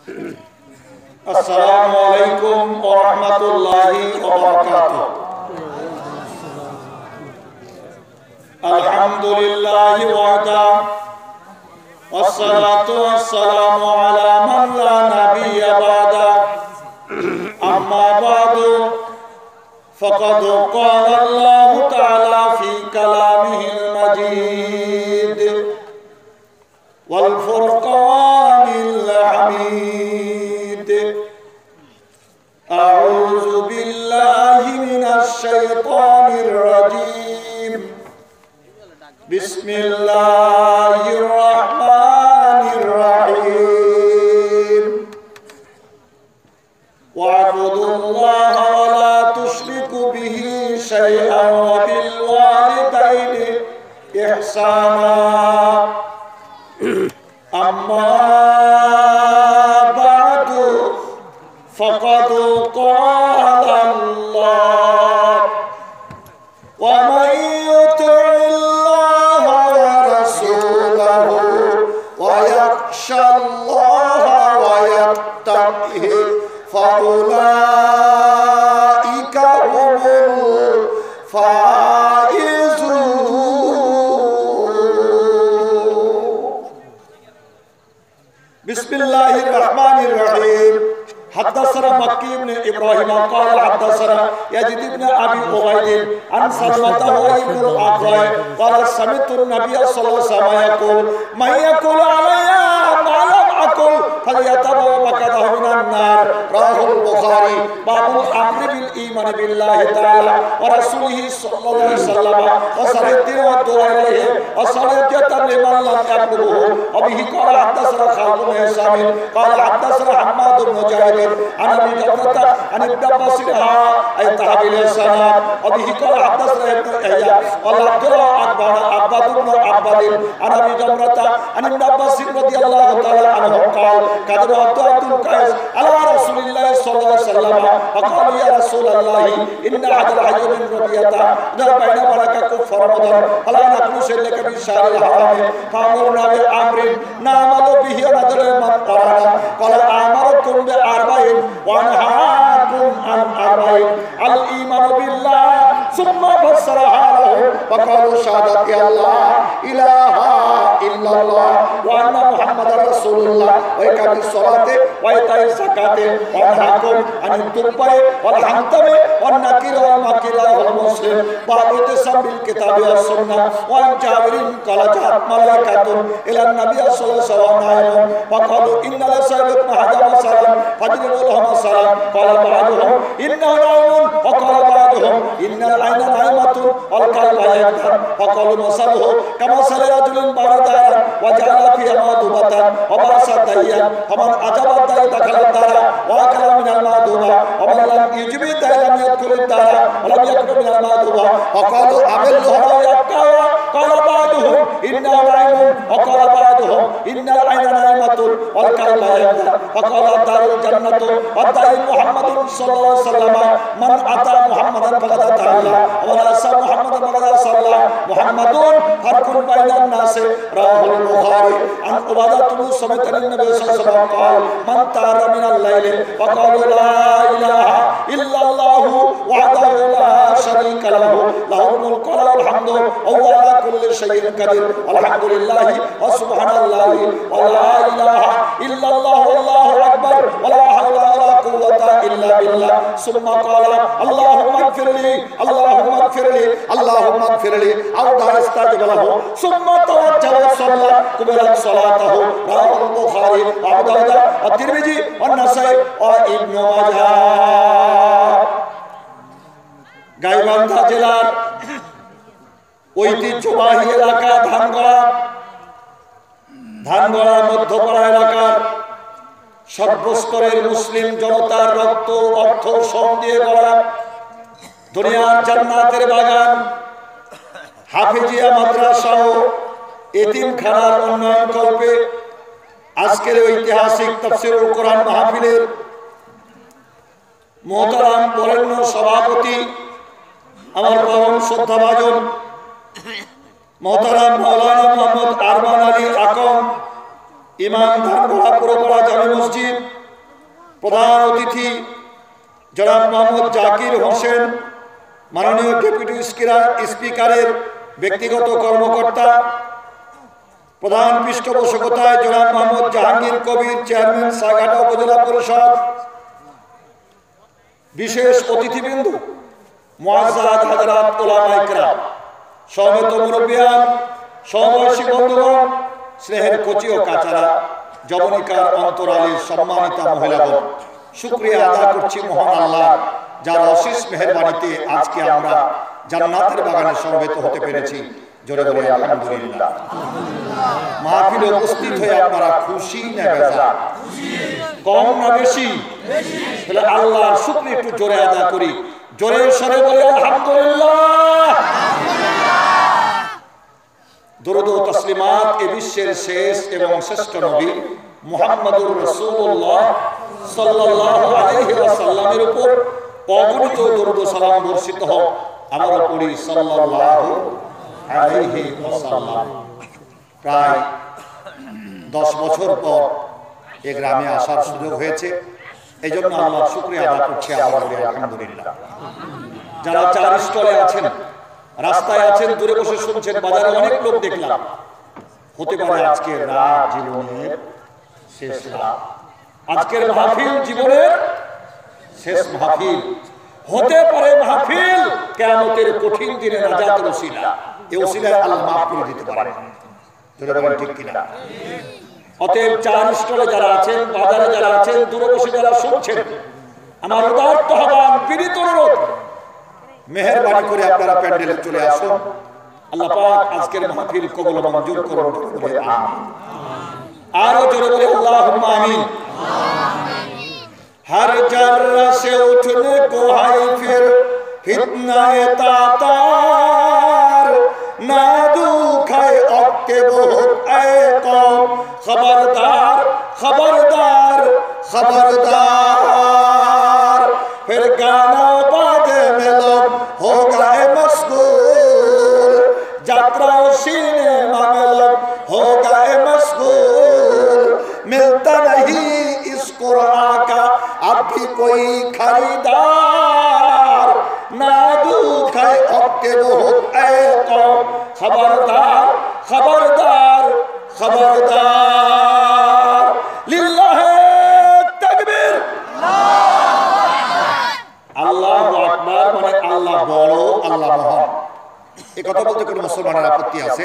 আসসালামু আলাইকুম ওয়া রাহমাতুল্লাহি ওয়া বারাকাতুহু। আলহামদুলিল্লাহি ওয়াহদা ওয়াসসালাতু ওয়াসসালামু আলা মান লা নাবিয়্যা বা'দা। আম্মা বা'দু ফাকাদ ক্বালা আল্লাহু তাআলা ফি কালামিহিল মাজিদ ওয়াল ফুরকানিল হামিদ। আউযু বিল্লাহি মিনাশ শাইতানির রাজীম। বিসমিল্লাহির রাহমানির রাহিম। ওয়া'বুদুল্লাহা ওয়া লা তুশরিকু বিহি শাইআন ওয়া বিল ওয়ালিদাইনি ইহসানা। আম্মা বা'দু ফাকাদ ক্বালা আল্লাহ ওয়া মান ইউতি'িল্লাহা ওয়া রাসূলাহু ওয়া ইয়াখশাল্লাহা ওয়া ইয়াত্তাকিহি ফাউলাইকা হুমুল ফাইজুন। বিসমিল্লাহির রাহমানির রাহিম। حدثنا مكي بن إبراهيم قال حدثنا يزيد بن أبي عبيد عن سلمة بن الأكوع قال سمعت النبي صلى الله عليه وسلم يقول من يقول علي ما لم أقل فليتبوأ مقعده من النار. رواه البخاري. باب الأمر بالإيمان بالله تعالى ورسوله صلى الله عليه وسلم وصلاة الدين والدعاء إليه وصلاة لمن لم يبلغه. وبه قال حدثنا خالد بن هشام قال حدثنا حماد بن جابر عن ابي جبرة عن ابن عباس اي تحويل السناد. وبه قال حدثنا ابن يحيى قال اخبرنا عباد بن عباد عن ابي جبرة عن ابن عباس رضي الله تعالى عنه قال كذب عبد القيس على رسول الله صلى الله عليه وسلم فقال يا رسول الله ان احد الحي من ربيعه ذهب بين بركه كفر رمضان فلا نقول لك بالشهر الحرام فامرنا بامر نعمل به ونذر من قرانا قال امركم بأربعين ونهاكم عن أربعين الإيمان بالله ثم فسرها له وقالوا شهادة الله إله إلا الله وأن محمد رسول الله وإقام الصلاة وإيتاء الزكاة ونهاكم عن التربة والحنطة والنكير والمكير والمسلم باب الاعتصام بالكتاب والسنة. وعن جابر قال جاءت ملائكة إلى النبي صلى الله عليه وسلم وقالوا إن لصاحبكم هذا مثلا فاضربوا لهم السلام. قال بعضهم إنه نائم وقال بعضهم إن العين نائمة والقلب يقظان فقالوا مثله كمثل رجل بنى دارا وجعل فيها مأدبة وبعث داعيا فمن أجاب الداعي دخل الدار وأكل من المأدبة ومن لم يجب الداعي لم يدخل الدار ولم يأكل من المأدبة وقالوا أمله يبكى. قال بعضهم إنه نائم وقال بعضهم إن العين نائمة والقلب يقظان فقال الدار الجنة والداعي محمد صلى الله عليه وسلم من أتى محمدا فقد أتى الله ومن عصى محمدا فقد عصى الله. محمد فرق بين الناس. رواه البخاري. عن عبادة بن صامت عن النبي صلى الله عليه وسلم قال من طار من الليل فقالوا لا إله إلا الله وحده لا شريك له له الملك وله الحمد وهو على كل شيء قدير والحمد لله وسبحان الله ولا إله إلا الله والله أكبر ولا حول ولا قوة إلا بالله. ثم قال اللهم اغفر لي اللهم اغفر لي اللهم اغفر لي أو دعا استجب له ثم توجه وصلى قبل صلاته. رواه البخاري وأبو داود والترمذي والنسائي وابن ماجه. গাইবান্ধা জেলার ঐতিহ্যবাহী এলাকা ধানগড়া মধ্যপাড়া এলাকার সর্বস্তরের মুসলিম জনতার রক্ত অর্থ শ্রম দিয়ে গড়া দুনিয়ার জান্নাতের বাগান হাফিজিয়া মাদ্রাসা ও এতিমখানার উন্নয়ন কল্পে আজকের ঐতিহাসিক তাফসীরুল কোরআন মাহফিলের মোহতারাম বরেণ্য সভাপতি আমার পরম শ্রদ্ধাভাজন মোহতারাম মাওলানা মোহাম্মদ আরমান আলী আকম ইমাম ধানগড়া পুরোপাড়া জামে মসজিদ, প্রধান অতিথি জনাব মোহাম্মদ জাকির হোসেন, মাননীয় ডেপুটি স্পিকারের ব্যক্তিগত কর্মকর্তা, প্রধান পৃষ্ঠপোষকতায় জনাব মোহাম্মদ জাহাঙ্গীর কবির, চেয়ারম্যান সাগাটা উপজেলা পরিষদ, বিশেষ অতিথিবৃন্দ, মুআজ্জাজ হাজরাত উলামায়ে কেরাম, সমবেত মুরব্বিয়ান, সমবয়সী বন্ধুগণ, স্নেহের কচি ও কাচারা, যবনিকার অন্তরালের সম্মানিতা মহিলাগণ, শুকরিয়া আদা করছি মহান আল্লাহ যার অশেষ মেহেরবানিতে আজকে আমরা জান্নাতের বাগানে সমবেত হতে পেরেছি। জোরে বলি আলহামদুলিল্লাহ। মাহফিলে উপস্থিত হয়ে আপনারা খুশি না বেজার? কম না বেশি? তাহলে আল্লাহর শুকরিয়া একটু জোরে আদা করি, জোরে সরে বলি আলহামদুলিল্লাহ। দরুদ ও তাসলিমাত এ বিশ্বের শেষ এবং শ্রেষ্ঠ নবী মুহাম্মদুর রাসূলুল্লাহ সাল্লাল্লাহু আলাইহি ওয়াসাল্লামের উপর অগণিত দরুদ ও সালাম বর্ষিত হোক। আমরা পড়ি সাল্লাল্লাহু আলাইহি ওয়াসাল্লাম। প্রায় 10 বছর পর এই গ্রামে আসার সুযোগ হয়েছে, এই জন্য আল্লাহর শুকরিয়া আদা করছি। আমরা বলি আলহামদুলিল্লাহ। যারা চার স্টলে আছেন, রাস্তায় আছেন, দূরে বসে শুনছেন, বাজারে অনেক লোক দেখলাম, হতে পারে আজকের রাত জীবনের শেষ রাত, আজকের মাহফিল জীবনের শেষ মাহফিল, হতে পারে মাহফিল কিয়ামতের কঠিন দিনে নাজাতের ওসিলা। এই ওসিলায় আল্লাহ মাফ করে দিতে পারে। তোরা বলেন ঠিক কিনা? অতএব চার স্টলে যারা আছেন, বাজারে যারা আছেন, দূরে বসে যারা শুনছেন, আমার উদাত্ত আহ্বান, বিনীত অনুরোধ, মেহেরবানি করে আপনারা প্যান্ডেলে চলে আসুন। আল্লাহ পাক আজকের মাহফিল কবুল ও মঞ্জুর করুন। আরো জোরে বলে আল্লাহুম্মা আমিন। हर जर्रा से उठने को है फिर फितनाए तातार, ना दुखे अक्के बहुत ऐ कौम, खबरदार खबरदार खबरदार। फिर गाना बाजे में लोग हो गए मशगूल, यात्रा सिनेमा में लोग हो गए मशगूल। मिलता नहीं इस कुरान का अब भी कोई खरीदार, ना दुखे अक्के बहुत ऐ कौम, खबरदार खबरदार खबरदार। लिल्लाहे तकबीर। আল্লাহু আকবার মানে আল্লাহ বড়, আল্লাহ মহান। এই কথা বলতে কোনো মুসলমানের আপত্তি আছে?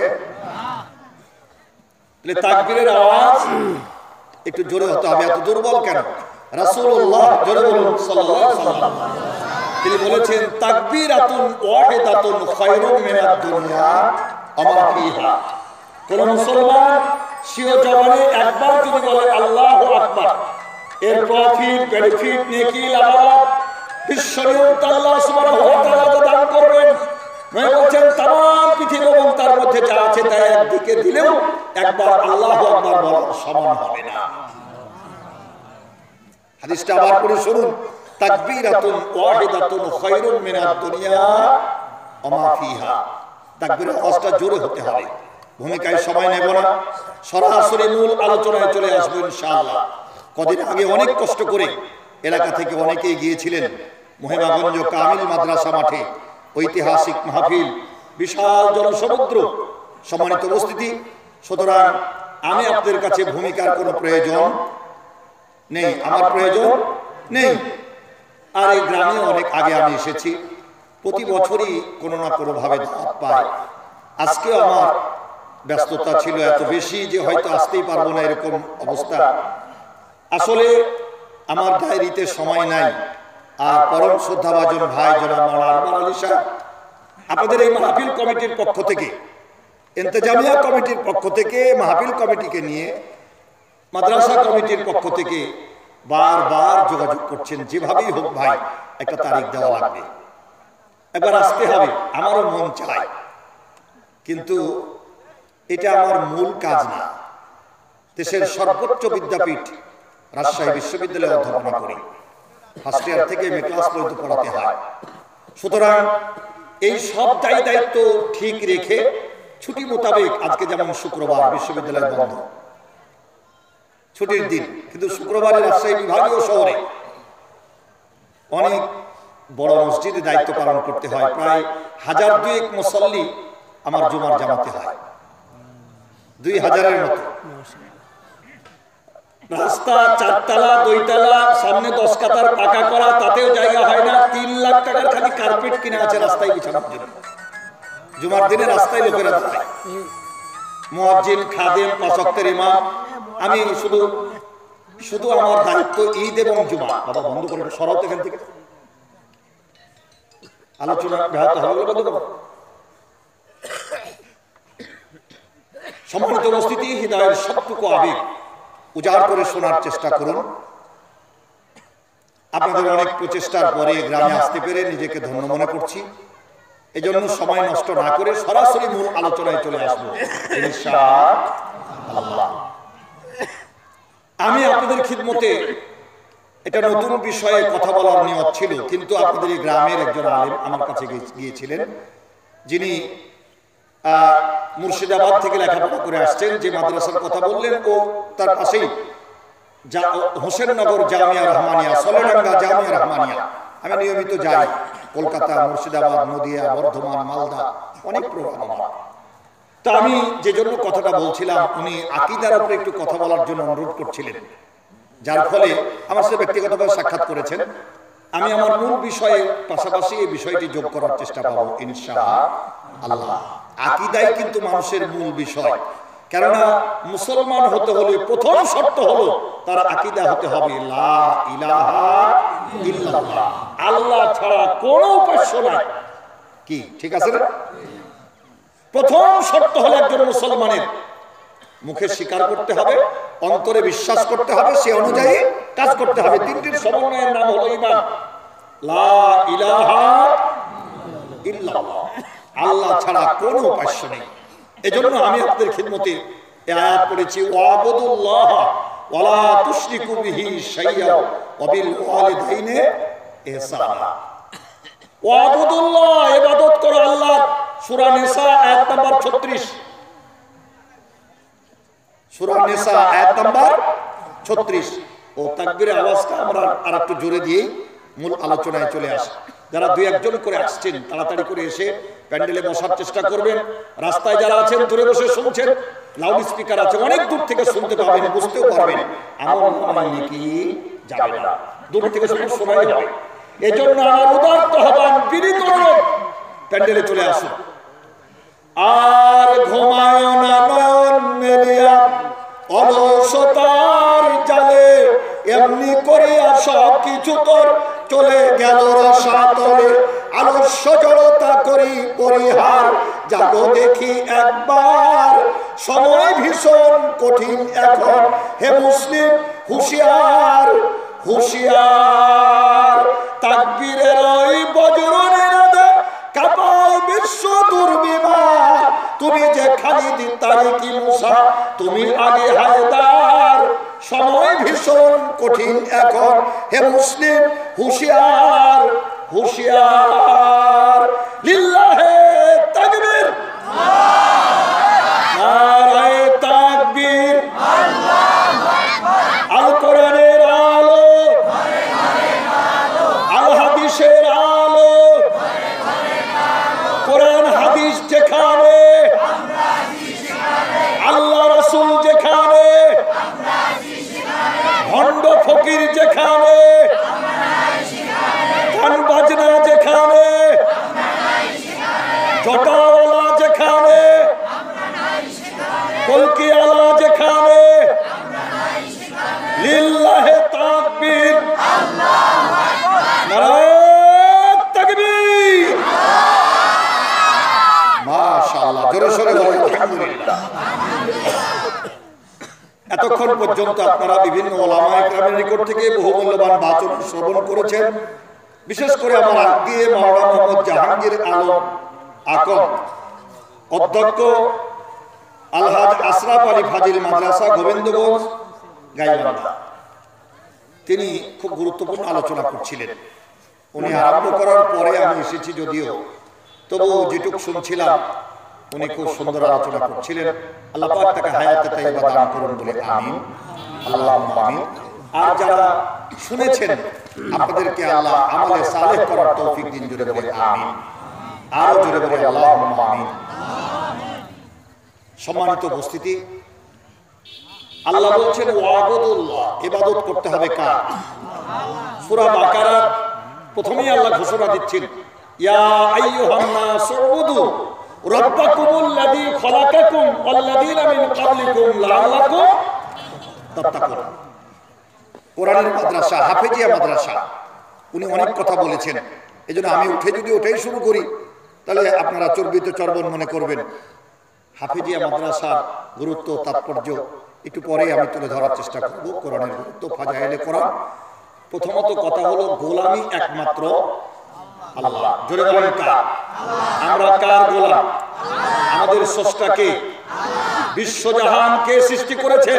তাহলে তাকবীরের আওয়াজ একটু জোরে হতে হবে। এত দুর্বল কেন? রাসূলুল্লাহ জোরে বলুন সাল্লাল্লাহু আলাইহি ওয়াসাল্লাম তিনি বলেছেন, তাকবীরাতুন ওয়াহিদাতুন খায়রুম মিনাদ দুনিয়া ওয়া মা ফিহা। কোন মুসলমান সিও জবানে একবার যদি বলে আল্লাহু আকবার, এর প্রফিট, বেনিফিট, নেকি, লাভ বিশ্বনিয়ত আল্লাহ সুবহানাহু ওয়া তাআলা দান করবেন। নবী বলেছেন, तमाम পৃথিবী এবং তার মধ্যে যা আছে তা একদিকে দিলেও একবার আল্লাহু আকবার বলার সমান হবে না। হাদিসটা আবার পড়ে শুনুন, তাকবীরাতুন ওয়াহিদাতুন খায়রুম মিনাদ দুনিয়া ওয়া মা ফিহা। তাকবীরের আওয়াজটা জোরে হতে হবে। ভূমিকায় সময় নেব না, সরাসরি মূল আলোচনায় চলে আসবো ইনশাআল্লাহ। কদিন আগে অনেক কষ্ট করে এলাকা থেকে অনেকেই গিয়েছিলেন মহিমাগঞ্জ কামিল মাদ্রাসা মাঠে, ঐতিহাসিক মাহফিল, বিশাল জনসমুদ্র, সম্মানিত উপস্থিতি। সুতরাং আমি আপনাদের কাছে ভূমিকার কোনো প্রয়োজন নেই, আমার প্রয়োজন নেই। আর এই গ্রামে অনেক আগে আমি এসেছি, প্রতি বছরই কোনো না কোনো ভাবে দাওয়াত পাই। আজকে আমার ব্যস্ততা ছিল এত বেশি যে হয়তো আসতেই পারবো না, এরকম অবস্থা। আসলে আমার ডায়েরিতে সময় নাই। আর পরম শ্রদ্ধাভাজন ভাই জনাব মাওলানা আরমান আলী সাহেব, আপনাদের এই মাহফিল কমিটির পক্ষ থেকে, ইন্তেজামিয়া কমিটির পক্ষ থেকে, মাহফিল কমিটিকে নিয়ে মাদ্রাসা কমিটির পক্ষ থেকে বারবার যোগাযোগ করছেন, যেভাবেই হোক ভাই একটা তারিখ দেওয়া লাগবে, একবার আসতে হবে। আমারও মন চায়, কিন্তু এটা আমার মূল কাজ না। দেশের সর্বোচ্চ বিদ্যাপীঠ রাজশাহী বিশ্ববিদ্যালয়ে অধ্যাপনা করি, ফার্স্ট ইয়ার থেকে এমএ ক্লাস পর্যন্ত পড়াতে হয়। সুতরাং এই সব দায়িত্ব ঠিক রেখে ছুটি মোতাবেক, আজকে যেমন শুক্রবার বিশ্ববিদ্যালয় বন্ধ, ছুটির দিন, কিন্তু শুক্রবারে রাজশাহী বিভাগীয় শহরে অনেক বড় মসজিদে দায়িত্ব পালন করতে হয়। প্রায় 1002 মুসল্লি আমার জুমার জামাতে হয়, 2000-এর মতো। রাস্তা 4 তলা 2 তলা, সামনে 10 কাতার পাকা করা, তাতেও জায়গা হয় না। 3 লাখ টাকার খালি কার্পেট কিনে আছে রাস্তায় বিছানোর জন্য। জুমার দিনে রাস্তায় লোকেরা দাঁড়ায়, মুয়াজ্জিন, খাদেম, 5 ওয়াক্তের ইমাম। আমি শুধু আমার দায়িত্ব ঈদ এবং জুমা। বাবা বন্ধ করে সরাও এখান থেকে, আলোচনা ব্যাহত হবে, বন্ধ করো। সম্মানিত উপস্থিতি, হৃদয়ের সবটুকু আবেগ উজাড় করে শোনার চেষ্টা করুন। আপনাদের অনেক প্রচেষ্টার পরে গ্রামে আসতে পেরে নিজেকে ধন্য মনে করছি। এজন্য সময় নষ্ট না করে সরাসরি মূল আলোচনায় চলে আসবো ইনশাআল্লাহ। আমি আপনাদের খিদমতে এটা নতুন বিষয়ে কথা বলার নিয়ত ছিল, কিন্তু আপনাদের এই গ্রামের একজন আলেম আমার কাছে গিয়েছিলেন, যিনি মুর্শিদাবাদ থেকে লেখাপড়া করে আসছেন। যে মাদ্রাসার কথা বললেন ও তার পাশেই হোসেননগর জামিয়া রহমানিয়া, সলেডাঙ্গা জামিয়া রহমানিয়া। আমি নিয়মিত যাই কলকাতা, মুর্শিদাবাদ, নদিয়া, বর্ধমান, মালদা, অনেক প্রোগ্রাম আমার। তা আমি যে জন্য কথাটা বলছিলাম, উনি আকীদার উপরে একটু কথা বলার জন্য অনুরোধ করছিলেন, যার ফলে আমার সাথে ব্যক্তিগতভাবে সাক্ষাৎ করেছেন। আমি আমার মূল বিষয়ে পাশাপাশি এই বিষয়টি যোগ করার চেষ্টা পাবো ইনশাআল্লাহ। আকীদাই কিন্তু মানুষের মূল বিষয়, কেননা মুসলমান হতে হলে প্রথম শর্ত হলো তার আকীদা হতে হবে লা ইলাহা ইল্লাল্লাহ, আল্লাহ ছাড়া কোনো উপাস্য নাই। কি ঠিক আছে না? প্রথম শর্ত হলো একজন মুসলমানের মুখে স্বীকার করতে হবে, অন্তরে বিশ্বাস করতে হবে, সে অনুযায়ী কাজ করতে হবে। তিনটির সমন্বয়ের নাম হলো ঈমান। লা ইলাহা ইল্লাল্লাহ, আল্লাহ ছাড়া কোনো উপাস্য নেই। এজন্য আমি আপনাদের খিদমতে এই আয়াত পড়েছি, ওয়াবুদুল্লাহ ওয়ালা তুশরিকু বিহি শাইয়্যা ওয়া বিল ওয়ালিদাইনি ইহসানা। ওয়াবুদুল্লাহ, ইবাদত করো আল্লাহর। সূরা নিসা আয়াত নাম্বার 36, সূরা নিসা আয়াত নাম্বার 36। ও তাকবীরের আওয়াজটা আমরা আরেকটু জোরে দিয়ে মূল আলোচনায় চলে আসি। যারা 2-1 জন করে আসছেন তাড়াতাড়ি করে এসে প্যান্ডেলে বসার চেষ্টা করবেন। রাস্তায় যারা আছেন দূরে বসে শুনছেন, লাউড স্পিকার আছে, অনেক দূর থেকে শুনতে পাবেন, বুঝতেও পারবেন। আমার মনে নাকি যাবে না, দূর থেকে শুনে শোনাই হবে। এজন্য আমার উদাত্ত আহ্বান, বিনীত অনুরোধ, প্যান্ডেলে চলে আসুন। আর ঘুমায় না নয়ন মেলিয়া অলসতার জালে, এমনি করিয়া সব কিছু তোর চলে গেল রসাতলে। আলস্য জড়তা করি পরিহার, যাবো দেখি একবার, সময় ভীষণ কঠিন এখন, হে মুসলিম হুঁশিয়ার হুঁশিয়ার। তাকবীরের ওই বজ্রনের আদা কাঁপায় বিশ্ব দুর্বিমার, তুমি যে খালিদ তারিকি মুসা, তুমি আগে হায়দার। সময় ভীষণ কঠিন এখন, হে মুসলিম হুঁশিয়ার হুঁশিয়ার। লিল্লাহে তাকবীর, নারায়ে তাকবীর, আল কোরআনের আলো, আল হাদিসের আলো। কোরআন হাদিস যেখানে, আল্লাহ রাসূল যেখানে, ভণ্ড ফকির যেখানে, গান বাজনা যেখানে, জটাওয়ালা যেখানে, কলকিওয়ালা যেখানে, লিল্লাহে তাকবীর, নারায়ে তাকবীর। মাশাআল্লাহ, জোরে সোরে বলেন আলহামদুলিল্লাহ। এতক্ষণ পর্যন্ত আপনারা বিভিন্ন ওলামায়ে কেরামের নিকট থেকে বহু মূল্যবান বাচন শ্রবণ করেছেন। বিশেষ করে আমার আগে মাওলানা মোহাম্মদ জাহাঙ্গীর আলম আকম, অধ্যক্ষ আলহাজ আশরাফ আলী ফাজিল মাদ্রাসা, গোবিন্দগঞ্জ, গাইবান্ধা, তিনি খুব গুরুত্বপূর্ণ আলোচনা করছিলেন। উনি আরম্ভ করার পরে আমি এসেছি যদিও, তবু যেটুকু শুনছিলাম উনি খুব সুন্দর আলোচনা করছিলেন। আল্লাহ পাক তাকে হায়াতে তাইয়্যিবা দান করুন বলে আমিন। আল্লাহুম্মা আমিন। আর যারা শুনেছেন আপনাদেরকে আল্লাহ আমালে সালেহ করার তৌফিক দিন, জোরে বলে আমিন। আরো জোরে বলে আল্লাহুম্মা আমিন। সম্মানিত উপস্থিতি, আল্লাহ বলছেন ওয়াবুদুল্লাহ, ইবাদত করতে হবে কার? সূরা বাকারার প্রথমেই আল্লাহ ঘোষণা দিচ্ছেন, ইয়া আইয়ুহান নাস উবুদু রাব্বাকুমুল্লাযী খালাকাকুম ওয়াল্লাযীনা মিন ক্বাবলিকুম লাআল্লাকুম তাত্তাকুন। কোরআনের মাদ্রাসা, হাফেজিয়া মাদ্রাসা, উনি অনেক কথা বলেছেন। এজন্য আমি যদি ওঠাই শুরু করি তাহলে আপনারা চর্বিত চর্বণ মনে করবেন। হাফেজিয়া মাদ্রাসার গুরুত্ব, তাৎপর্য একটু পরে আমি তুলে ধরার চেষ্টা করব। কোরআনের গুরুত্ব, ফাজাইলে কোরআন। প্রথমত কথা হলো গোলামি একমাত্র আল্লাহ। জোরে বলেন কার? আমরা কার গোলাম? আমাদের স্রষ্টাকে, বিশ্বজাহানকে সৃষ্টি করেছেন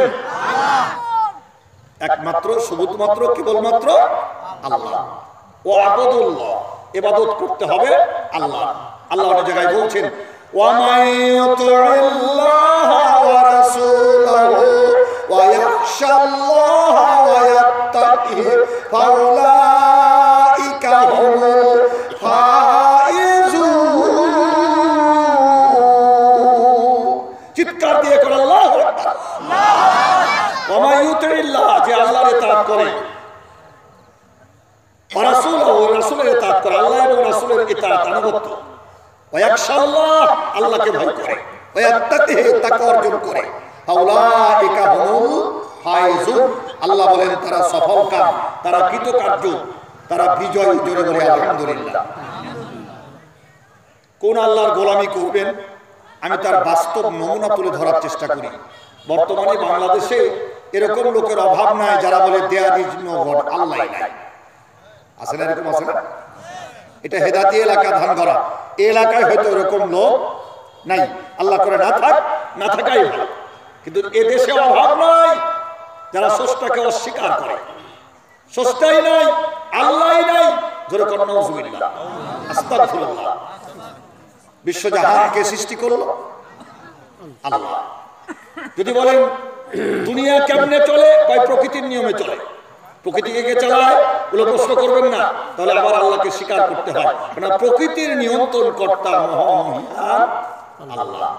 একমাত্র, শুধুমাত্র, কেবলমাত্র আল্লাহ। ওয়াবুদুল্লাহ, ইবাদত করতে হবে আল্লাহ। আল্লাহ অনেক জায়গায় বলছেন, وَمَن يُطِعِ اللَّهَ وَرَسُولَهُ وَيَخْشَ اللَّهَ وَيَتَّقْهِ فَأُولَئِكَ هُمُ الْفَائِزُونَ। চিৎকার দিয়ে করে আল্লাহু আকবার। وَمَن يُطِعِ اللَّهَ, যে আল্লাহর ইতাআত করে, রাসূলহু, রাসূলের ইতাআত করে, আল্লাহ এবং রাসূলের ইতাআত, আনুগত্য, ওয়ায়াখশাল্লাহ, আল্লাহকে ভয় করে, ওয়ায়াত্তাকিহি, তাকওয়া অর্জন করে, ফাউলাইকা হুমুল ফাইজুন, আল্লাহ বলেন তারা সফলকাম, তারা কৃতকার্য, তারা বিজয়ী। জোরে বলে আলহামদুলিল্লাহ। কোন আল্লাহর গোলামি করবেন আমি তার বাস্তব নমুনা তুলে ধরার চেষ্টা করি। বর্তমানে বাংলাদেশে এরকম লোকের অভাব নাই যারা বলে there is no God, Allah নাই। আছে না? এরকম আছে না? এটা হেদায়েতি এলাকা, ধানগড়া এলাকায় হয়তো এরকম লোক নাই। আল্লাহ করে না থাক, না থাকাই ভালো। কিন্তু এদেশে অভাব নাই যারা স্রষ্টাকে অস্বীকার করে। স্রষ্টাই নাই, আল্লাহই নাই। জোরে করে নাউজুবিল্লাহ, আস্তাগফিরুল্লাহ। বিশ্বজাহানকে সৃষ্টি করলো আল্লাহ। যদি বলেন দুনিয়া কেমনে চলে, কয় প্রকৃতির নিয়মে চলে। প্রকৃতিকে কে চালায় বলে প্রশ্ন করবেন না, তাহলে আবার আল্লাহকে স্বীকার করতে হয়। কারণ প্রকৃতির নিয়ন্ত্রণ কর্তা মহান আল্লাহ।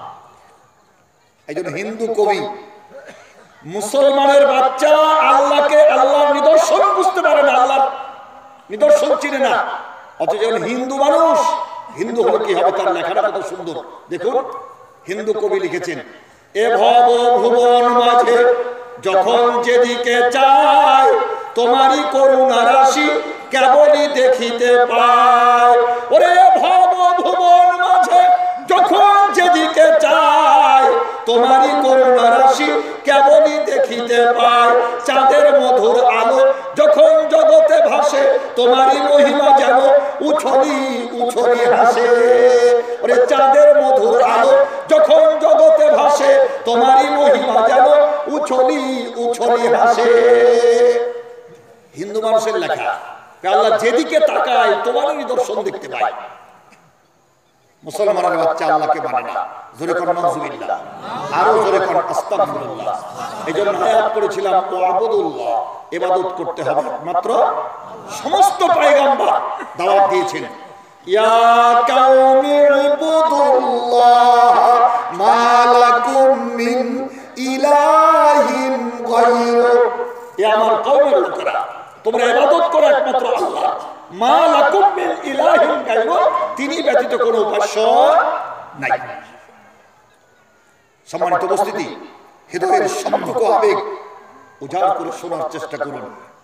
এই জন্য হিন্দু কবি মুসলমানের বাচ্চা আল্লাহকে, আল্লাহর নিদর্শন বুঝতে পারে না, আল্লাহর নিদর্শন চিনে না। অথচ হিন্দু মানুষ, হিন্দু হলে কি হবে, তার লেখাটা কত সুন্দর। দেখুন, হিন্দু কবি লিখেছেন, এ ভব ভুবন মাঝে যখন যেদিকে চায় তোমারই করুণা রাশি কেবলই দেখিতে পায়। ওরে ভব ভুবন মাঝে যখন যেদিকে চায় তোমারই করুণা রাশি কেবলই দেখিতে পায়। চাঁদের মধুর আলো যখন জগতে ভাসে তোমারই মহিমা যেন উছলি উছলি হাসে। ওরে চাঁদের মধুর আলো যখন জগতে ভাসে তোমারই মহিমা যেন উছলি উছলি হাসে। হিন্দু মানুষের লেখা। আল্লাহ যেদিকে তাকায় তোমারই নিদর্শন দেখতে পায়। মুসলমানের বাচ্চা আল্লাহকে মানে না। জোরে কোন নাউজুবিল্লাহ, আরো জোরে কোন আস্তাগফিরুল্লাহ। এইজন্য আয়াত পড়েছিলাম, ওয়াবুদুল্লাহ, ইবাদত করতে হবে একমাত্র। সমস্ত পয়গম্বর দাওয়াত দিয়েছেন, ইয়া কাউমি ইবুদুল্লাহ মা লাকুম মিন ইলাহিন গায়রু। এ আমার কওমের লোকেরা, তোমরা ইবাদত করো একমাত্র আল্লাহ। মা লাকুম মিন ইলাহিন গায়রু, তিনি ব্যতীত কোনো উপাস্য নাই। সম্মানিত উপস্থিতি, হৃদয়ের সবটুকু আবেগ উজাড় করে শোনার চেষ্টা করুন।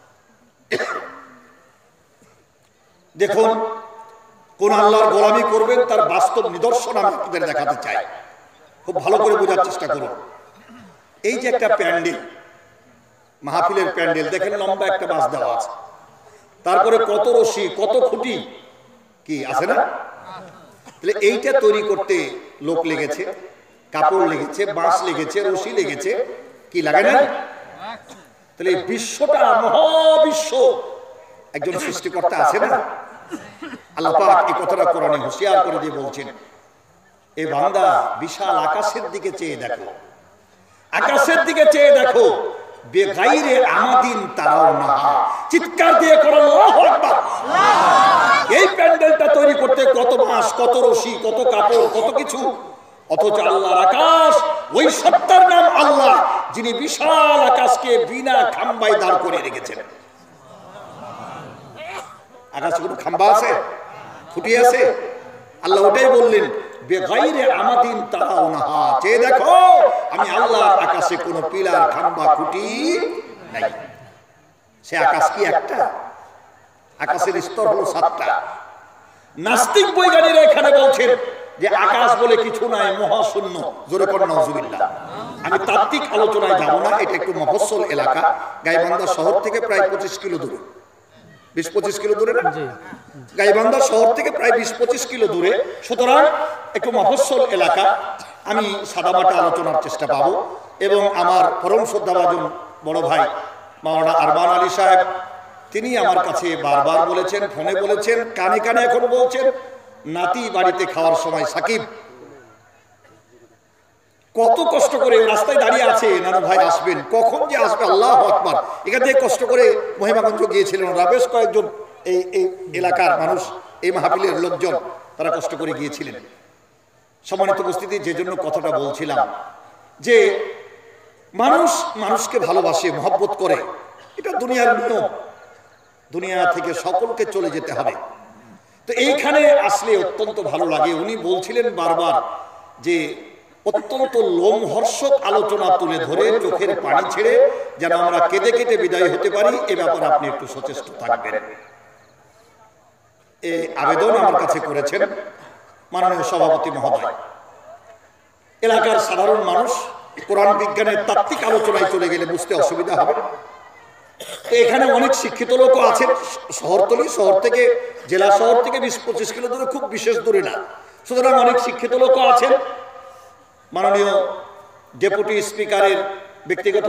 দেখুন, কোন আল্লাহর গোলামি করবেন তার বাস্তব নিদর্শন আমি আপনাদের দেখাতে চাই। খুব ভালো করে বোঝার চেষ্টা করুন। এই যে একটা প্যান্ডেল, মাহফিলের প্যান্ডেল, দেখেন লম্বা একটা বাঁশ দেওয়া আছে, তারপরে কত রশি, কত খুঁটি কি আছে না? তাহলে এইটা তৈরি করতে লোক লেগেছে, কাপড় লেগেছে, বাঁশ লেগেছে, রশি লেগেছে, কি লাগে না? তাহলে বিশ্বটা, মহাবিশ্ব একজন সৃষ্টিকর্তা আছে না? আল্লাহ পাক এই কথাটা কোরআনে হুঁশিয়ার করে দিয়ে বলছেন, এ বান্দা বিশাল আকাশের দিকে চেয়ে দেখো, আকাশের দিকে চেয়ে দেখো, বেগাইরে আমাদিন তারাউনা, চিৎকার দিয়ে করো আল্লাহু আকবার। এই প্যান্ডেলটা তৈরি করতে কত মাস, কত রশি, কত কাপড়, কত কিছু, অথচ আল্লাহর আকাশ, ওই সত্তার নাম আল্লাহ যিনি বিশাল আকাশকে বিনা খাম্বায় দাঁড় করে রেখেছেন। আকাশে কোনো খাম্বা আছে, ফুটি আছে? আল্লাহ ওটাই বললেন বেগাইরে আমাদিন তারাউনা, চেয়ে দেখো আমি আল্লাহ আকাশে কোনো পিলার, খাম্বা, খুঁটি নাই। সে আকাশ কি একটা? আকাশের স্তর হলো 7টা। নাস্তিক বৈজ্ঞানিকরা এখানে বলছেন যে আকাশ বলে কিছু নাই, মহাশূন্য। জোরে পড়ে নাউজুবিল্লাহ। আমি তাত্ত্বিক আলোচনায় যাব না, এটা একটু মফস্বল এলাকা। গাইবান্ধা শহর থেকে প্রায় 25 কিলো দূরে, 20-25 কিলো দূরে না? গাইবান্ধা শহর থেকে প্রায় 20-25 কিলো দূরে। সুতরাং একটু মফস্বল এলাকা। আমি সাদামাটা আলোচনার চেষ্টা পাবো। এবং আমার পরম শ্রদ্ধাভাজন বড় ভাই মাওলানা আরমান আলী সাহেব, তিনি আমার কাছে বারবার বলেছেন, ফোনে বলেছেন, কানে কানে এখন বলছেন, নাতি বাড়িতে খাওয়ার সময় সাকিব কত কষ্ট করে রাস্তায় দাঁড়িয়ে আছে, নানু ভাই আসবেন, কখন যে আসবে, আল্লাহু আকবার। এখান থেকে কষ্ট করে মহিমাগঞ্জ গিয়েছিলেন ওরা, বেশ কয়েকজন এই এলাকার মানুষ, এই মাহফিলের লোকজন, তারা কষ্ট করে গিয়েছিলেন। সম্মানিত উপস্থিতি, যে জন্য কথাটা বলছিলাম যে মানুষ মানুষকে ভালোবাসে, মহব্বত করে, এটা দুনিয়ার নিয়ম। দুনিয়া থেকে সকলকে চলে যেতে হবে। তো এইখানে আসলে অত্যন্ত ভালো লাগে। উনি বলছিলেন বারবার যে অত্যন্ত লোমহর্ষক আলোচনা তুলে ধরে চোখের পানি ছেড়ে যেন আমরা কেঁদে কেটে বিদায় হতে পারি, এ ব্যাপারে আপনি একটু সচেষ্ট থাকবেন। এই আবেদন আমার কাছে করেছেন মাননীয় সভাপতি মহোদয়। এলাকার সাধারণ মানুষ কোরআন বিজ্ঞানের তাত্ত্বিক আলোচনায় চলে গেলে বুঝতে অসুবিধা হবে। এখানে অনেক শিক্ষিত লোকও আছেন। শহরতলি, শহর থেকে, জেলা শহর থেকে 20-25 কিলো দূরে, খুব বিশেষ দূরে না। সুতরাং অনেক শিক্ষিত লোকও আছেন। মাননীয় ডেপুটি স্পিকারের ব্যক্তিগত